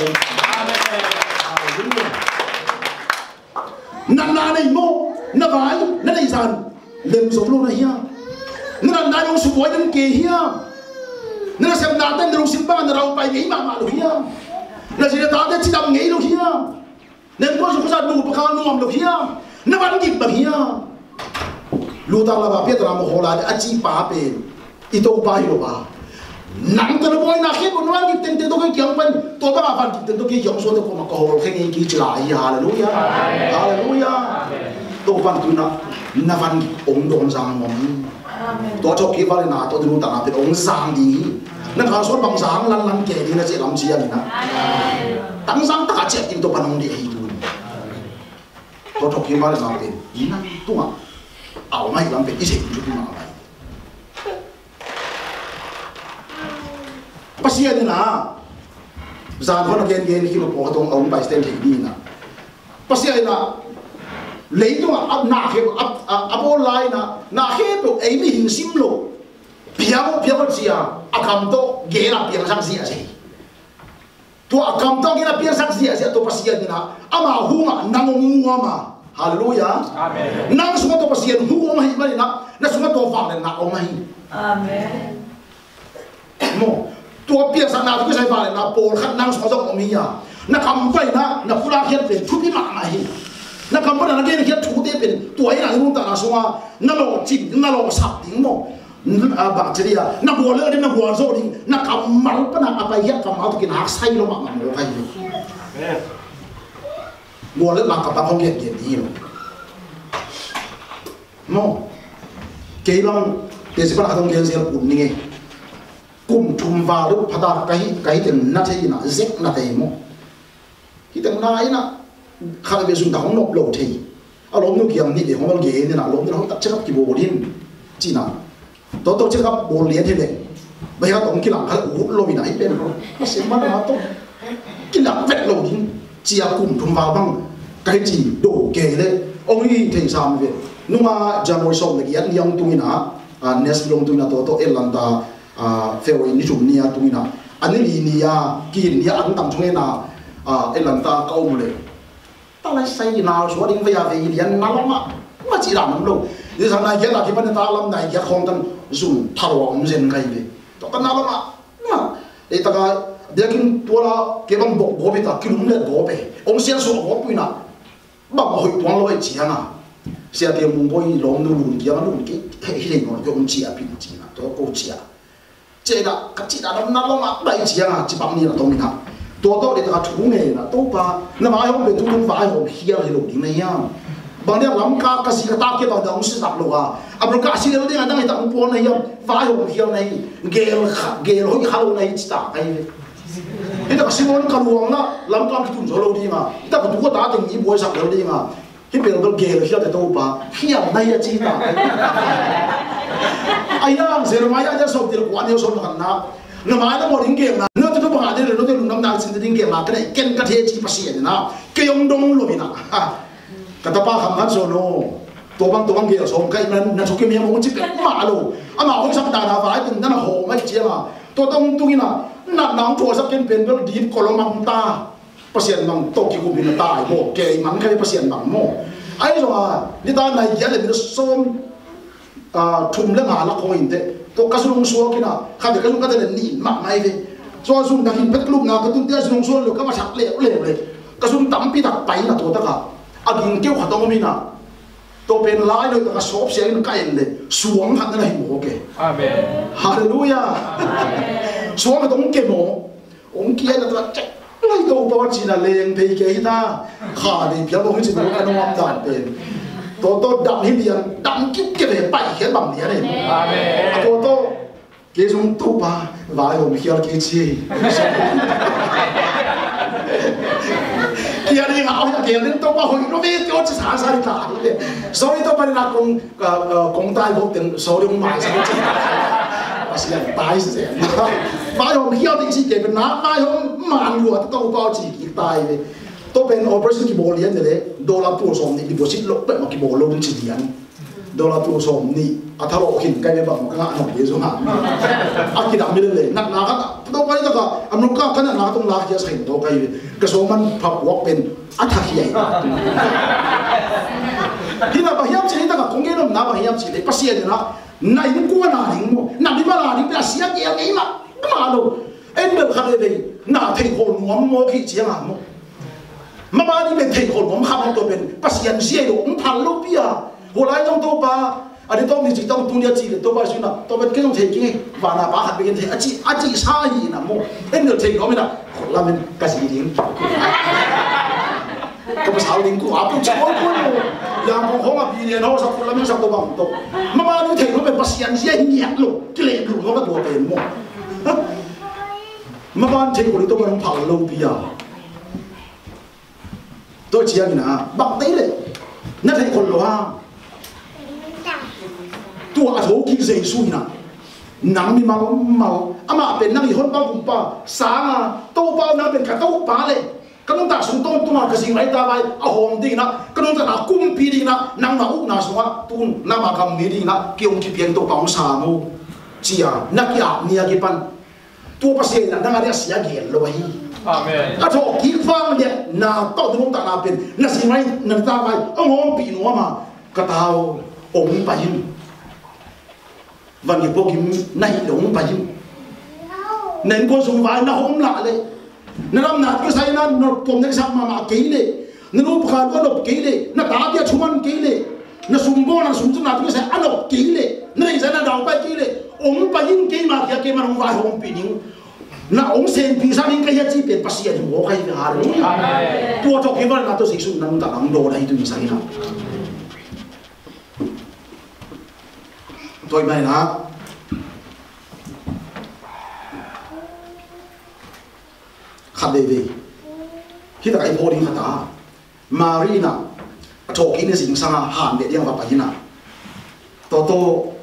năn năn này mồ nó vãi nó này dàn lên số luôn này nhá nó là năn ông sụp boy đến kia nhá nó xem nát tên rồi xin bạn rồi phải nghĩ mà mà được nhá nó chỉ là ta tên chỉ đam nghĩ được nhá nên có số sao đủ bậc cao nuông được nhá nó vẫn kịp được nhá lu ta là bà biết là một hồ là anh chỉ bà bên ít đâu bà hiểu bà nắng từ nó bôi nát hết còn nó vẫn kịp tên tên tôi cái kiểu bên tôi các bạn kịp tên tôi cái kiểu số tôi cũng mà cầu cái gì chỉ lại hallelujah hallelujah tôi vẫn tu nó nó vẫn ổn đồn rằng mà tôi cho cái vào là tôi đừng tặngเป็นองค์sang đi nó khá số bằng sáng lăn lăn kề đi nó sẽ làm gì vậy nè tăng sáng tất cả chuyện thì tôi bằng để hiểu tôi cho cái vào làเป็นý năng tôi mà ảo ngay làmเป็นý chuyện chút mà vậy bác sĩ này nè giờ con nó ghen ghen khi mà bỏ tôi ông bài stand thì đi nè bác sĩ này nè lấy cho mà áp nạc hết áp áp online na na hết rồi ấy mới hình sim lộ bia một bia một gì à à cầm to ghé là bia sang gì à gì tôi à cầm to ghé là bia sang gì à gì tôi bác sĩ này na à mà hung à năng hung mà hallelujah amen năng xuống tôi bác sĩ hung mà hiện nay na na xuống tôi vàng này na ông mà amen mo tôi bia sang nào tôi sai vàng này na bồ khát năng xuống tôi ông à na cầm vậy na na pula hiện về chút đi mà này那根本那个那些土地边，对那种大说啊，那老金那老啥的么？啊，把这里啊，那过了的那过走的，那根毛不那阿白一根毛都给拿晒了嘛，没开的。过了那根把红眼眼的了，么？基本这是把红眼是不呢？cùng chung vào lúc phát đạt cái cái tiền nát thế nào rét nát thế么？cái tiền nát ấy nè khai về dùng tao nộp lậu thì, à lộn nó kiềng đi để không bao ghế nên là lộn nó không tập chấp cái bộ điên, chỉ nào, tôi tôi chấp bộ liền thế này, bây giờ tổng cái làm khai ủ lôi này bên rồi, nó sẽ mất nó tốt, cái làm vẹt lậu điên, chỉ là cùng chung vào bằng cái gì đổ kề đấy, ông đi thành sao vậy, nhưng mà giờ ngồi xong này anh yang tui na, à nes long tui na tôi tôi elanda, à phèo ini chum nia tui na, anh ấy nia, kia nia anh tầm chung na, à elanda câu một đấy. Ta lại say nào số định bây giờ về liền nào mà mà chỉ làm đâu, như thằng này cái là cái vấn đề ta làm này cái không cần dùng thao ông dân cái gì, tôi ta nào mà mà để ta cái để cái tua là cái bằng bộ bộ bị ta cái đúng là bộ bị ông先说我不拿，bằng hồi toán lôi chỉ à, xe tiền mùng bôi lồng nó lùn kia nó lùn cái cái hình nó dùng chỉ à pin chỉ à, tôi câu chỉ à, chế là cái chỉ là nó nào mà đại chỉ à, chỉ bằng như là tôi mình học. Tôi tôi để ta chủ nghề là tôi ba, nó mà không bị tôi không phải không hiểu thì lục này nha, bằng đấy làm cá cái gì cái ta kia bằng đồng sự sập luôn à, à rồi cái gì đó đấy đang người ta cũng buồn này không, phải không hiểu này, ghê ghê lối cái khâu này chỉ ta cái, cái đó cái gì muốn cái luồng đó, làm cái cái tuần số lâu đi mà, ta phải tu cái đá từng nhị bồi sập lâu đi mà, hi pel bel ge hi ta to pa hiam nai a chi ta ai na zero mai a so til kwa ne so kan na na mai na mo ring ge na no to ba de no te lum nam na sin ding ge ma ka ne ken ka the chi pa si na ke yong dong lo na ka ta pa kham han so no to bang to bang ge so kai man na so ke mi mo chi pe ma lo ama ho sam ta na vai tin na ho mai chi ma to tong tu ina na nang to sa ken pen bel deep kolomang ta pasien bang to ki ku bin ta mo ke man kai pasien bang mo ai so a ni ta nai ya le bi som a thum le nga la ko in te to ka sung so ki na kha de ka sung ka de ni ma mai ve so sung da hin pet klub na ka tun te sung so lo ka ma sak le le le ka sung tam pi tak pai na to ta ka a ging keu kha tong mi na to pen lai lo ta ka sop se in ka en le suang kha na hi mo ke amen hallelujah suang ka tong ke mo ong kia na ta check lai to pa chi na leng pe ke hi ta kha ni pya bo hin chi no ka no am ta pen to to dam hi bian dam kip ke be pai hian bang ni ne amen to to ke sung tu pa vai hom hiar ke chi kia ni ngao ya kia ni to pa hoi no ve to chi sa sa ri ta sorry to pa na kong kong tai ho ten sorry mai sa chi basi ya tai se mai hom hiar ding chi ke na mai hom man lu to pa chi ki tai ve to ben operation ki bol yan le dollar tu som ni deposit lo pe ma ki bol lo din chi dian dollar tu som ni atharo hin kai be bang ka no ye so ha akida mi le nak na ka to pa ni ka amnu ka kana na tong la ya sai to kai ka so man phap wok pen athaki ai hina ba hiam chi ta ka kong ge no na ba hiam chi le pasia ni na nai ni ko na ning mo na bi ma la ni pa sia ke ngai ma ma do en be kha le na thei ho nuam mo ki chi nga mo mà ba đi bên thầy hồn ông ham tôi bên bác sĩ anh dễ rồi ông thằng lúc bia hồi lại trong tôi ba anh tôi mình chỉ trong tôi chỉ để tôi ba xíu nào tôi bên cái trong thầy kia và là ba hạt bên thầy anh chị anh chị sai gì nào mua em được thầy có mình là làm mình cái gì tiếng cái mà sao tiếng của áp tôi chối luôn làm không không mà bị liền nó sao làm mình sao tôi bằng tôi mà ba đi thầy nó bên bác sĩ anh dễ nhẹ luôn cái lệ luôn nó bắt đầu bên mua mà ba thầy của tôi bên thằng lâu bia tôi chỉ anh là bằng đấy đấy nó thấy còn loa tôi ở chỗ kia dây suy nè nắng mi mau mau ama bên năng hôn bao cùng pa sáng à tôi bao năng bên cả tôi pa đấy cái nông ta xuống tôi tôi mà cái gì vậy ta vậy à hôm đi nè cái nông ta là cung pi đi nè năng nào úc nào xuống á tôi năng mà cầm mi đi nè kêu ông kia biến tôi bao sa mu chỉ à nãy kia nia kia pan tôi pas xe là năng ada sia gel rồi amen à thôi kí phang vậy na tao tôi không ta nào bên na gì vậy na ta vậy ông ông bị nó mà cái tao ông phải và nghiệp vô kim này đúng phải nên con dùng vải nó không lạ đấy nó làm nát cái say nó nó cùng cái sao mà mà kỹ đấy nó nộp khăn nó nộp kỹ đấy nó đá bia chuan kỹ đấy nó sùng bò nó sùng chút nát cái say ăn nộp kỹ đấy nó này say nó đào bay kỹ đấy ông phải in kỹ mà kia kỹ mà không phải ông bị những nó ông xem phi sang những cái gì biển bát sĩ thì mua cái gì hà đấy tua cho cái vấn là tôi sử dụng năng tạo năng đồ này tôi sai nào tôi mày là khát đề về khi ta cái mô đi khát ta Marina cho cái này sinh sang hàn để đi vào bài na to to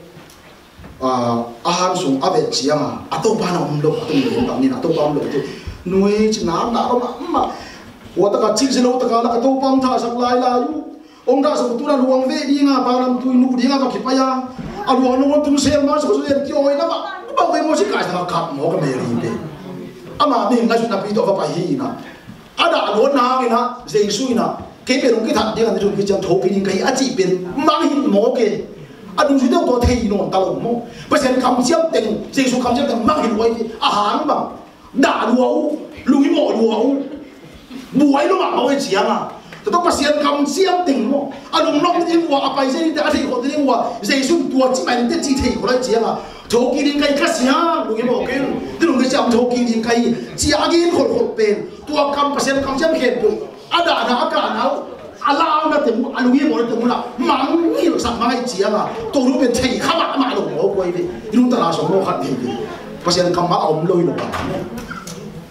à han sung à về xiang à à tôi ban ông lộc tôi nhìn tao nhìn à tôi ban lộc tôi nuôi chỉ nám đã mà mà我这个其实我这个那个都帮他上来了，ông ta sao tôi là luồng về đi ngà bao năm tôi nụ đi ngà vào kịp bây giờ à luồng nó tung xe mà sao tôi làm kêu ấy nó mà bao nhiêu mỗi cái thằng cặp mỗi cái mày đi đấy à mà mình ngay chúng ta bị đó vào bài gì nè à đã luồng nào cái nè dây suy nè cái bên cái thằng đi ngà chúng cái chân thấu cái những cái à chỉ bên mang hình mỗi cái à đúng rồi đâu có thấy nó tao không mua bây giờ cầm chiếc tiền dây suy cầm chiếc tiền mang hình quay à hàng bằng đã luồng lùi mỏ luồng buổi nó mà nói chuyện à, tôi bắt xem cầm xem tình mà, anh ông nói cái gì à, bây giờ đi ăn thì có cái gì à, giờ xuống tua chỉ mà đi chỉ thấy có nói chuyện à, thấu kỳ đến cái cái gì à, đúng không cái, tôi nói cái gì thấu kỳ đến cái, chỉ ăn cái khổ khổ bền, tua cầm bắt xem cầm xem khéo được, à đã đã cả nào, à lao nó tình, à lúc ấy mọi người tình là mang nhiều sắc mang cái chuyện à, tôi lúc bên thấy khá mà mà đồng hồ quay đi, lúc ta là sống nó khát đi, bắt xem cầm mà ông lôi nó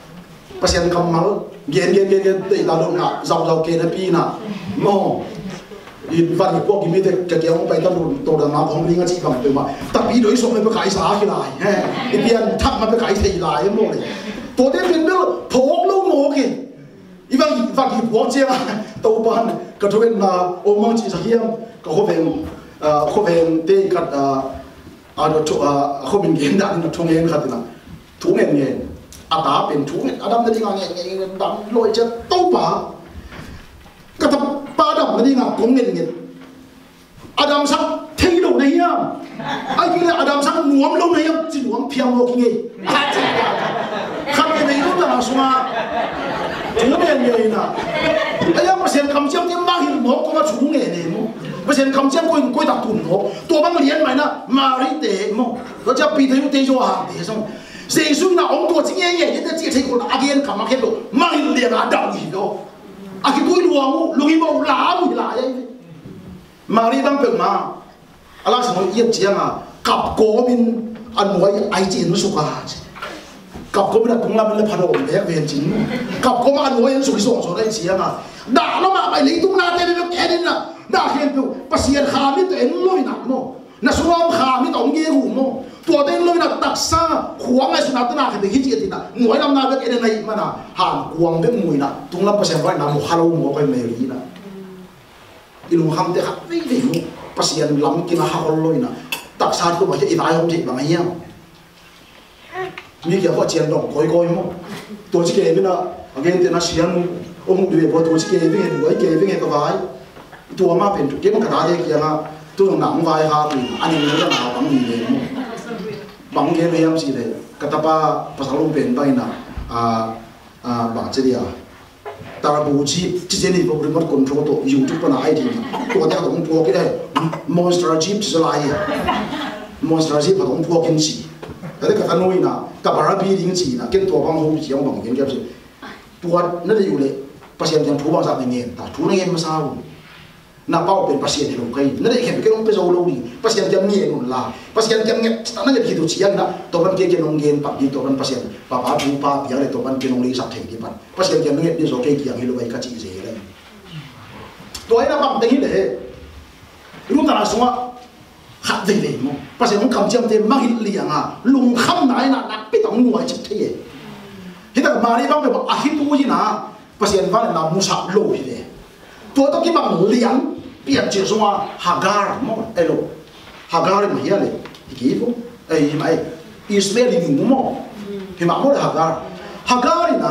bắt xem cầm mà gen gen gen gen tây ta luôn nè, giàu giàu kia là pi nè, mò, in van ko ki mi te ke ke ong pai ta lu to da ma ong ringa chi bang pe ma ta pi doi so me pe kai sa ki lai he i pian thak ma pe kai thei lai mo le to de pin bel phok lu mo ki i van van ki bo che ma to ban ka to en na o mang chi sa hiam ka ho veng ho veng te kat a do to a ho bin gen da na thong en khat na thung en ngen a ta pen thung en adam da ding nge nge dam loi che to pa ka ta pa dam da ding kong ngen ngen adam sak thei lo nei ya ai ki le adam sak nuam lo nei ya chi nuam phiam lo ki nge kham ke nei lo ta su ma thung en nge na ai ya ma sen kam chiam ti ma hin mo ko ma thung nge ne mo mà sen cầm chiang quên quên đặc thùng nó, tôi bằng liền mày na mà đi để mà, nó chỉ bị thấy thấy cho hàng để xong, xây dựng na ông tôi chỉ nghe nghe những cái chuyện thấy còn again cầm mà cái đồ, mà liền là đau gì đó, à cái tôi luang luang bao lá mùi lá vậy, mà đi đang bận mà, Allah nói yên chiang à, cặp cố mình anh nói ai chỉ nó sụp à, cặp cố mình là cũng làm mình là phản động để về chính, cặp cố mà anh nói anh sụp sụp sụp đấy chiang à, đã nó mà mày lấy tung na tên nó cái đến là đã hiện tượng pasien khami to en loi na mo na suam khami to nge hu mo to den loi na taksa khuang ai suna ta na ke hi chi tina ngoi lam na ke en nei mana han kuang be mui na tung lam pasien vai na mo halo mo kai me ri na ilu ham te khat ve ve mo pasien lam ki na ha loi na taksa ko ba ke i dai hom thi ba ngai ya mi ke ho chien dong koi koi mo to chi ke be na again te na sian ông đuổi vào tổ chức kế với người với kế với người có vai tua mà bên cái mà cái đó thì kia mà tôi nặng vai ha thì anh em nó nào bằng gì đấy bằng cái này em gì đấy cái ta ba ba sáu lông bên bay na à à bằng cái gì à ta bù chi chỉ cái này bù remote control to YouTube na ai thì tôi đã cũng mua cái này Monster Jeep chỉ là ai Monster Jeep mà cũng mua cái gì cái cái cái nuôi na cái bà bị những gì na cái tua bằng hông chỉ bằng cái cái gì tua nó đi ulit pasien yang thua bang sa ngen ta thu ngen ma sao na pau pen pasien ni long kai na de khem ke long pe zo lo ni pasien jam ngen un la pasien jam ngen ta na ge ki tu chiang na to ban ke ke long ngen pa di to ban pasien pa pa bu pa pi ale to ban ke long li sa thei di pan pasien jam ngen ni zo ke ki yang hi lo bai ka chi je le to ai na bang te hi le ru ta na so khat de le mo pasien ong kam jam te ma hi li anga lung kham nai na na pi tong ngoi chi the hi ta ma ri bang pe a hi tu ji na pasien van na musa lo hi le to to ki bang liang pian chi so Hagar mo elo Hagar ma hi le ki fo ai mai Ismail ni mo ki ma mo Hagar Hagar na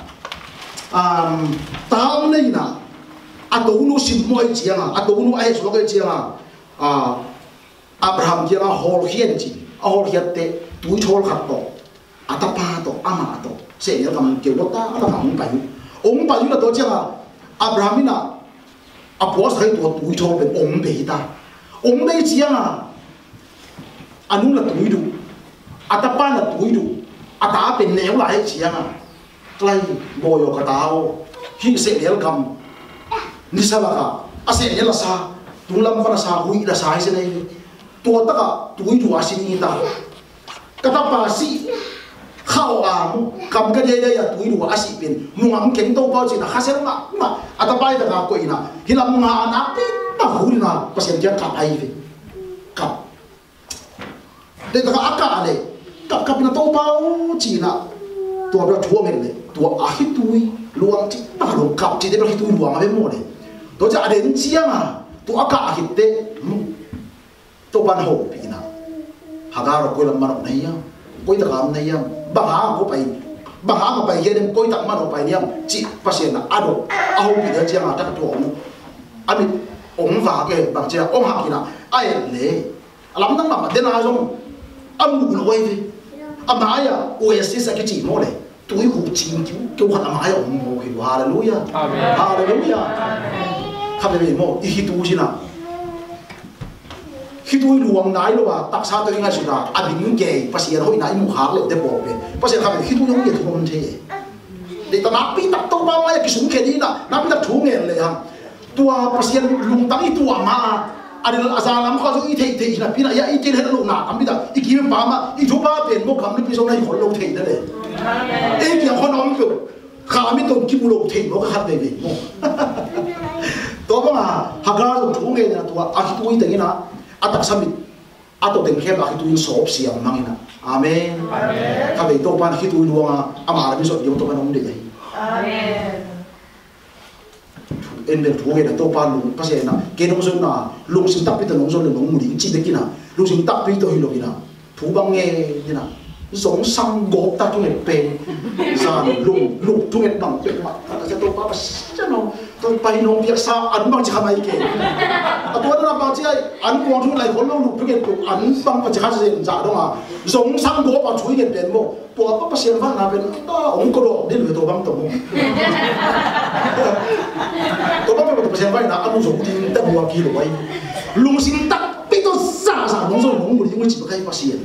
um taw nei na ato nu sim mo ai chianga ato nu ai so ga chianga a Abraham chianga hol hian chi a hol hiat te tui thol khat to atapa to ama to se ya kam ke lo ta ta ma pai ông bà là tôi chắc Abraham na Abbas thấy tôi tuổi thọ bên ông bề ta ông bề chỉ à anh là tuổi đủ Atapa là tuổi đủ Ata bên néo lại chỉ à cái bồi ở cái tao khi sẽ néo cầm ni sao là à sẽ néo là sa tung lâm vào sa hui là sa thế này tôi tất cả tuổi đủ à xin ta cái ta bà si khao à cầm cái dây đây là túi đồ asi pin muang keng to bao chỉ là khát mà mà à ta bay ta gặp coi na khi làm ngà nát đi ta hùi na pasien kia cặp ai vậy cặp đây ta gặp cả này cặp cặp là to bao chỉ là tua bao thua mình này tua à hít túi luang chỉ ta luang cặp chỉ để bao hít túi luang ở bên mồ này tôi chỉ đến chiang à tua cả hít tê tôi ban hậu bị na Hagar rồi coi làm mà này nhá coi ta làm này nhá bang ha ko pai bang ha ko pai yen koi tak ma no pai niam chi pasien na ado a ho bi da chiang ta to om ami om va ke bang chia om ha kina ai le lam nang ma de na jong am bu lo wei am ha ya o es sa ke chi mo le tui hu chin ki ke wa ma ya om mo ki hallelujah amen hallelujah kha be mo i hi tu sina khi tôi luồng nái lo à tác sa tôi ngay suy ra à bình kề pasien hồi nãy mu hạc lên để bỏ về pasien khai khi tôi giống như không thế để ta nắp pi tập tông bao mai cái súng kề đi na nắp pi tập thú nghềเลยhả tua pasien lùng tăng ít tua mà anh là azar lắm khó rồi ít thế thế là pi na ya ít thế hết lùng na anh biết à ít kiếm ba mà ít chú ba tiền mua cầm đi pi số này khó lâu thế đó đấy ấy kiểu khó nói kiểu khá mi tông kim lùng thế nó khác về về mua to bang à hagar dong thu nghe na tua a hitu i tengina atak samit ato teng khem a hitu in sop siam mangina amen amen ka be to pan hitu luanga ama ra mi so yo to panong de amen en ben thu nghe na to pan lu pa se na ke nong so na lung sim tak pi ta nong so le nong mu ding chi de kina lung sim tak pi to hi lo kina thu bang nghe ni na giống sang gộp ta chung bền ra lùng lùng chung hết bằng bền mặt ta sẽ tôi ba chắc nó tôi bay nông việc sao ăn bằng chả mấy cái à tôi là bao nhiêu ăn quang chung lại có lâu lùng chung hết lùng ăn bằng bằng chả gì giả đâu mà giống sang gộp vào chuối hết bền mo bỏ ba ba xem phát là bền ta ông có độ đến người tôi bằng tổng tôi bắt đầu tôi xem phát là ăn giống thì ta mua kilo vậy lùng xin tắc bị tôi giả giả nông rồi nông một những người chỉ có cái phát hiện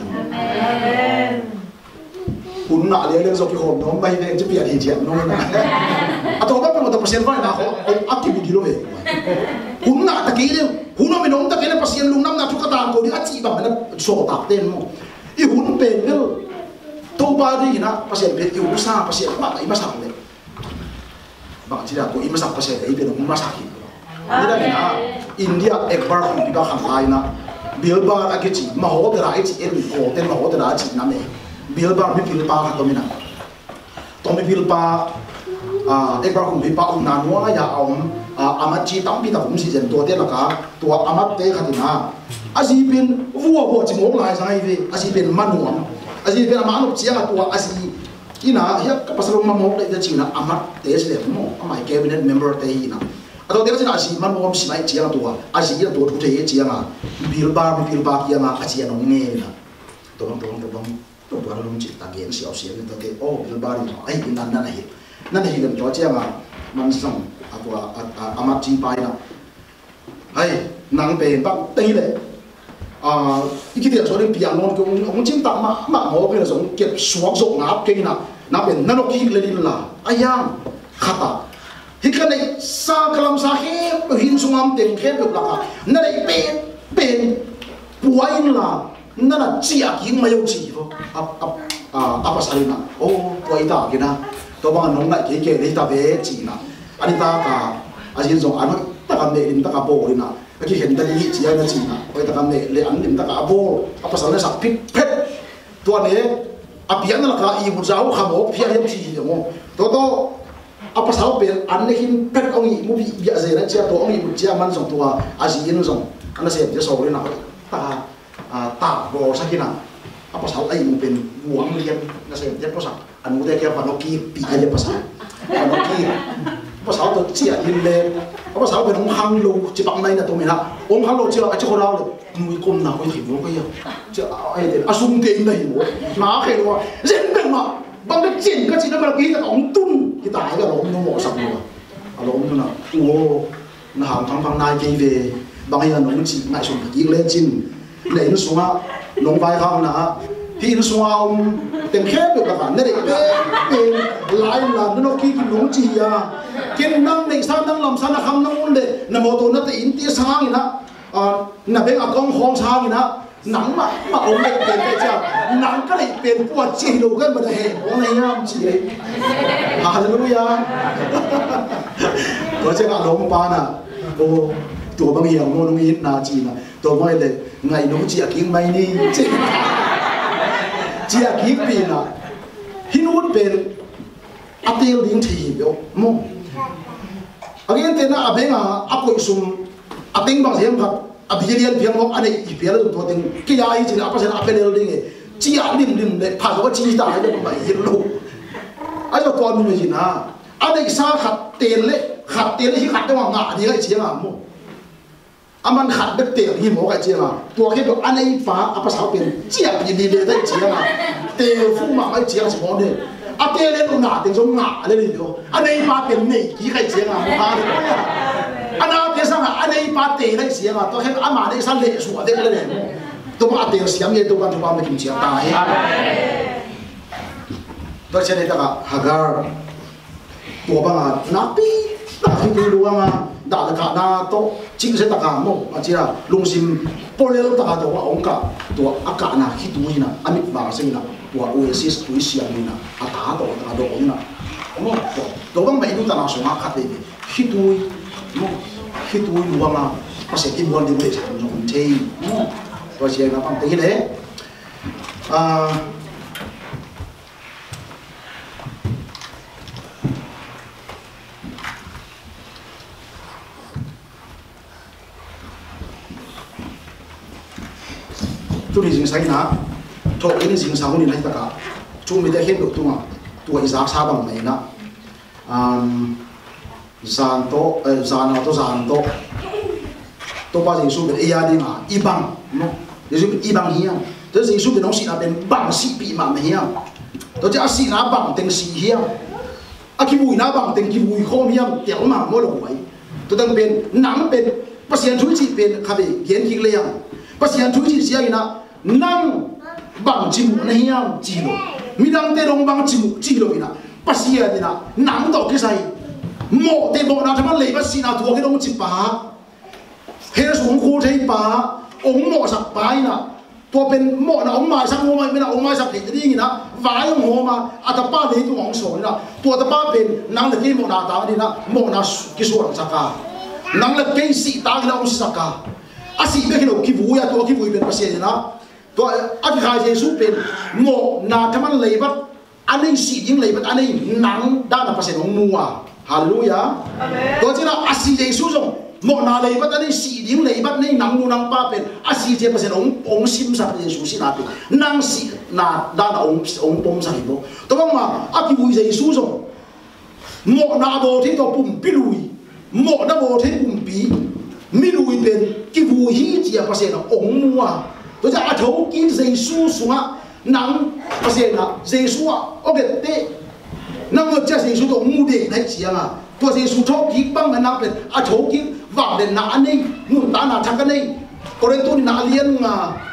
คุณน่ะเลี้ยงเรื่องสกิโฮมน้องไปเนี่ยจะเปลี่ยนเหตุการณ์น้องนะอ่ะตัวก็เป็นหมดแต่เปอร์เซ็นต์ว่านะเขาเอาอัพที่มีกิโลเมตรคุณน่ะตะกี้เนี่ยคุณน้องไม่น้องตะกี้เนี่ยเปอร์เซ็นต์ลุงน้ำหนักทุกกระตามคนนี้อัดจีบแบบนั้นโซ่ตักเต้นมั้งอีหุ่นเป็นเนี่ยตัวบ้าดีนะเปอร์เซ็นต์เป็นอีหุ่นซ่าเปอร์เซ็นต์มากอีมาสักเลยบางทีนะตัวอีมาสักเปอร์เซ็นต์ไอ้เป็นหุ่นมาสักอีกนี่ได้นะอินเดียเอกบาร์ของพี่บ้าขันไทยนะเบิลบาร์อากิจิมาโหดร้ายจีเอ็นโคเต้นมาโหดร้ายจีนั่นเองบิลบาร์ไม่พิลปาครับตัวมินะตัวไม่พิลปาอ่าเอกบาร์ของพิลปาอุณานัวอย่าเอาอ่าอามัดจีตั้มปีตั้มสิเจนตัวเดียวละกันตัวอามัดเตะขัดนะอาชีเป็นวัววัวจิงโง่ลายสังไงเวอาชีเป็นมันหัวอาชีเป็นอามันเจียตัวอาชีอีน่ะเฮียกับภาษาลงมาโมกเลยจะจีน่ะอามัดเตะเสียมั้งอามัยแกเป็นเมมเบอร์เตะอีน่ะตัวเดียวจะอาชีมันหัวสิไม่เจียตัวอาชีตัวทุกเทียเจียงอ่ะบิลบาร์ไม่พิลปาเจียงอ่ะอาชีน้องเงี้ยนะตัวบังตัวบังตัวบังตัวบังลุงจิตตาเกียนเสียวเสียงตัวเดียวโอ้บิลบาร์นี่ไอ้นั่นนั่นไอ้นั่นไอ้กันตัวเจียงอ่ะมันส่งตัวอามัดจีไปนะไอ้นางเป็นปักตีเลยอ่าอีกทีเดียวส่วนนี้เปียโนก็องค์จิมตักมามาหมอเป็นส่งเก็บสวกส่งนับเก่งนะนับเป็นนั่นก็ยิ่งเลยนี่ล่ะไอ้ยังขัดอ่ะที่กันในซากลำซาเฮปหินสงามเต็มเข้มแบบละกันนั่นไอ้เป็นเป็นป่วยนี่ล่ะนั่นน่ะจีอากิงไม่ยอมจีบอ่ะอ่ะอ่าอ่ะภาษาเลยนะโอ้ป่วยตากินนะตัวบางน้องน่ะเก๋ๆนี่ตาเวจีนะอันนี้ตากาอาชีพส่งอันนั้นตากาเนลินตากาโบเลยนะเมื่อกี้เห็นตาดีจีอะไรจีนะไปตากาเนลิอันลินตากาโบอ่ะภาษาเนี่ยสักพิษเพชรตัวนี้อ่ะเพียงนั่นแหละก็อีบุญเจ้าขโมยเพียงยังจีอย่างงี้ตัวโตอ่ะภาษาเป็นอันนี้หินเพชรองค์อีมุบีเบียเซนเจ้าตัวองค์อีบุญเจ้ามันส่งตัวอาชีพส่งอันนั้นเสียจะส่งเลยนะตาตาโบสักทีนะอ่ะภาษาไอ้มันเป็นหวงเรียนนั่นเสียจะภาษาอันนู้นได้แค่ปานกีปีอะไรภาษาปานกีภาษาตัวเจียยินเลยภาษาเป็นองค์ฮังโลจีบังในนะตรงนี้นะองค์ฮังโลจีเราไอ้เจ้าเราเลยนุ้ยก้มหน้าไว้ถึงหัวก็ยังจะไอ้เด็กอาซุ่มเก่งในหัวหนาแข็งว่าเล่นเป็นมาบางทีเจียนก็จีนั่นมันกีแต่องตุ้นกีตายก็ล้มน้องหมอสักหัวล้มนั่นน่ะโอ้หน้าทางทางนายเกย์เวบางอย่างน้องจีไม่สมยิงเล่นจินเล่นสูงอ่ะน้องไปข้างนะที่นสวาวเต็มแค่แบบกันนั่นเองเป็นหลายหลานนั่นกี้กินหลงจีอ่ะกินนั่งในสานนั่งลำสานคำนั่งอุ่นเลยนโมโตนั่นแต่อินเตียสางอีนะอ่านั่นเป็นอากงห้องสางอีนะหนังมามาองค์ไม่เป็นไปจ้าหนังก็เลยเป็นปวดจีดูกันมาได้เห็นของในน้ำจีเลยฮาเลลูยาตัวเจ้าหลงปานะโอ้ตัวบางอย่างโน่นนี่นาจีนะตัวไม่เลยไงน้องจีกินไม่นี่จีจีอากิปีนะฮินุนเป็นอัตเตลลิงทีเดียวมั่งอันนี้เต็นนะอาเบงอ่ะอักกุยซุมอัตติงบางเสียงครับอาเบียเรียนเพียงว่าอันนี้อีเพียงตัวเต็งกี่ยาอีจีนะอัปเสนอัปเปเลลิงเอจีอาลิมลิมเลยผ่านว่าจีตาให้ได้ประมาณยี่ลูกไอ้เจ้าตัวนี้จีนะอันนี้ซาขัดเตียนเลยขัดเตียนเลยที่ขัดได้ว่างาดีไอ้เชียงอ่ะมั่งอามันขัดเด็กเตะที่หมอไก่เจียงอ่ะตัวแค่แบบอันนี้ฟ้าอัปสาวเป็นเจียบยินดีเลยได้เจียงอ่ะเตะฟุ้งมาไม่เจียงสมองเนี่ยอาเตะเล่นหงาเต็งสมงาอะไรนี่เดียวอันนี้ฟ้าเป็นนี่กี่ไก่เจียงอ่ะมาเลยอันนั้นเตะสังอ่ะอันนี้ฟ้าเตะได้เจียงอ่ะตัวแค่อามาได้สั่นเละสัวเด็กเลยเนี่ยตัวมาเตะเสียงเยอะตัวกันตัวมาไม่กินเจียงตายตัวเช่นนี้ตั้งอ่ะฮักการ์ตัวบ้างอ่ะนับปีนับที่ดูดูอ่ะด่าตะขาหน้าโตจิงเสตะขาโมอาจีระลุงซิมโปเลลตะขาตัวองกะตัวอากาศน่ะคิดดูนี่นะอันนี้ว่าสิ่งน่ะตัวโอเอซิสตัวเสียงนี่นะอาตาตัวตาโดนน่ะ mo to bang mai du ta na so ma khat le hi tui mo hi tui lu ma pa se ki bon de le cha no thei mo to che na pang te le a tu ni jing sai na to ini jing sa hu ni lai ta ka chu mi de hen do tu ma tu ai za sa bang mai na um zan to zan to zan to to ba jing su be ya di ma i bang no de su i bang hiang de jing su be no si na ben bang si pi ma me hiang to ja si na bang teng si hiang a ki bui na bang teng ki bui khom hiang tel ma mo lo wai to dang ben nam ben pasien thu chi ben kha be gen ki le yang pasien thu chi sia ina nang bang chi mu na hiang chi lo mi dang te rong bang chi mu chi lo ina pasien ina nang to ki sai mo te mo na thama le ba si na thu ki dong chi pa he sung khu thei pa ong mo sak pa ina to ben mo na ong mai sak mo mai me na ong mai sak ke ri ina vai ong ho ma ata pa le tu ong so ina to ta pa ben nang le ki mo na ta ni na mo na ki so rak saka nang le ke si ta la ong saka asi be ki lo ki bu ya to ki bu ben pasien ina to a ki khai jesu ben mo na thama le ba anei si ding le ba anei nang da na pasien ong nu a hallelujah amen to china asi jesu jong mo na le ba anei si ding le ba nei nang nu nang pa pen asi je pasien ong ong sim sa jesu si na pe nang si na da na ong ong pom sa bo to bang ma a ki bu jesu jong mo na bo thi to pum pi lui mo na bo thi pum pi mi lui pen ki bu hi ji a pasien ong nu a to ja a tho ki jesu sunga nang pasien na jesu a o ke te nang mo cha jesu to mu de nai chi a to jesu tho ki bang na pen a tho ki wang de na nei nu ta na thak nei ko ren tu ni na alien nga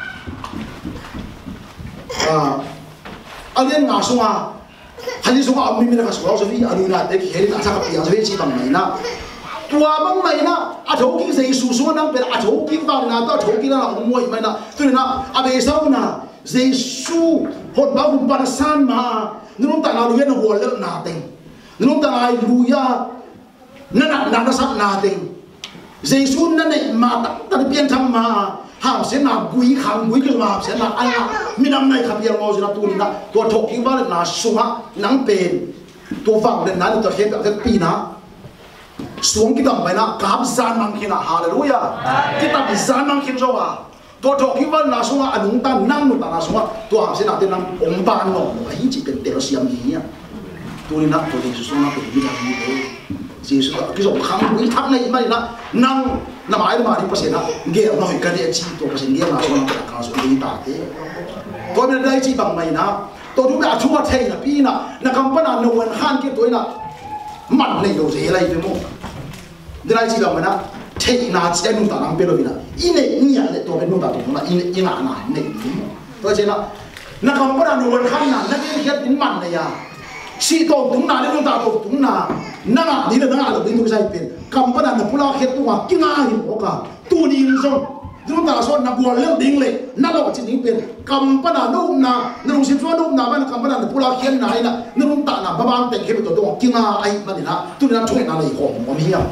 a alien nga sunga hali sunga mi mi na ka so so vi anu na te ki he na sa ka pi a so chi bang mai na tua bang mai na a tho ki jesu sunga nang pen a tho ki wang na to tho ki na ong moi mai na tu na a be sau na jesu hot ba hum pa san ma nung ta na lu ya na ho le na teng nung ta ai lu ya na na na sa na teng jesu na ne ma ta ta pian tham ma ha se na gui khang gui ke ma se na ai na mi nam nai khap yang mo na tu ni na to thok ki ba na sunga nang pen to wang le na to he ka pi na suang ki dam bai na kap zan mang khina hallelujah ki ta zan mang khin zo wa to thok ki ba na sunga anung ta nang nu ta na sunga to ha se na te nang ong ba no hi chi pen te ro siam hi ya tu ni na to jesu sunga pe ni da ni jesu ki zo khang gui thak nei mai na nang na mai ma ri pasena ge no hi ka de chi to pasen ge na so na ka so ni ta te to me dai chi bang mai na to du me a chu thei na pi na na kam pa na no wan han ke to na man nei do je lai pe mo dai chi bang na thei na che nu ta nang pe lo bi na i nei ni ya le to pe nu ta to na i nei i na na nei to je na na kam pa na no wan han na na ke het in man na ya si to tung na le nu ta to tung na na nga ni na nga lo ding tu sai pen kam pa na pula khet tu wa ki nga hin o ka tu ni so du ta so na bol le ding le na lo chi ding pen kam pa na no na na lu sim so no na ba na kam pa na pula khen na ina na lu ta na ba bang te ke to to ki nga ai ma ni na tu na thoi na le ko mo mi ya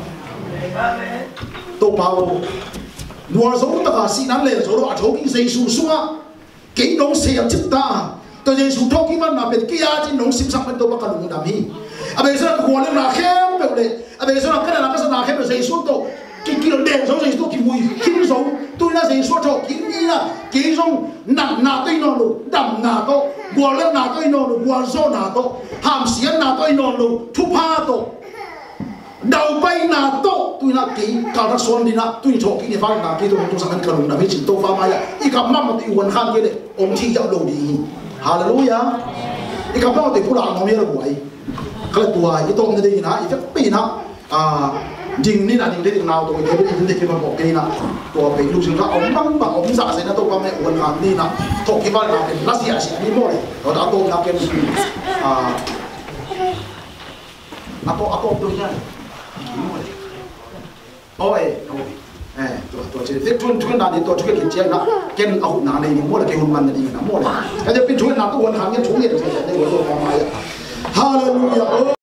to pa o nuo so ta ka si nan le so ro a tho ki sei su su a ke dong se am chip ta to je su tho ki man na pen ki ya chi nong sim sak pen to ba ka lu da mi a be so ko le na khem pe le a be so na ka na ka sa na khem se su to ki ki lo den so se su ki vui kim so tu na se su to ki ni na ki song na na to no lo dam na to go le na to no lo go so na to ham sian na to no lo thu pa to đầu bay na to tu na ki ka ra son di na tu ni tho ki ni fa na ki to to sa kan ka lu na mi chin to fa ma ya i ka ma ma ti wan khan ke le om thi ya lo di hallelujah i ka ba te pu la no me lo ai ka tua i to ne de na i fa pi na a ding ni na ding de ding nào to de de de ke ma bo ke na to pe lu sin ka om bang bang om sa se na to pa me wan khan ni na to ki ba na ke la sia sia ni mo le to da to na ke a apo apo to ya ôi eh to to che te tun tun na ni to chu ke kin che na ken au na nei ni mo la ke hun man ni na mo le ka je pin chu na to wan khan ke chu ni de se ne wo to ma ya hallelujah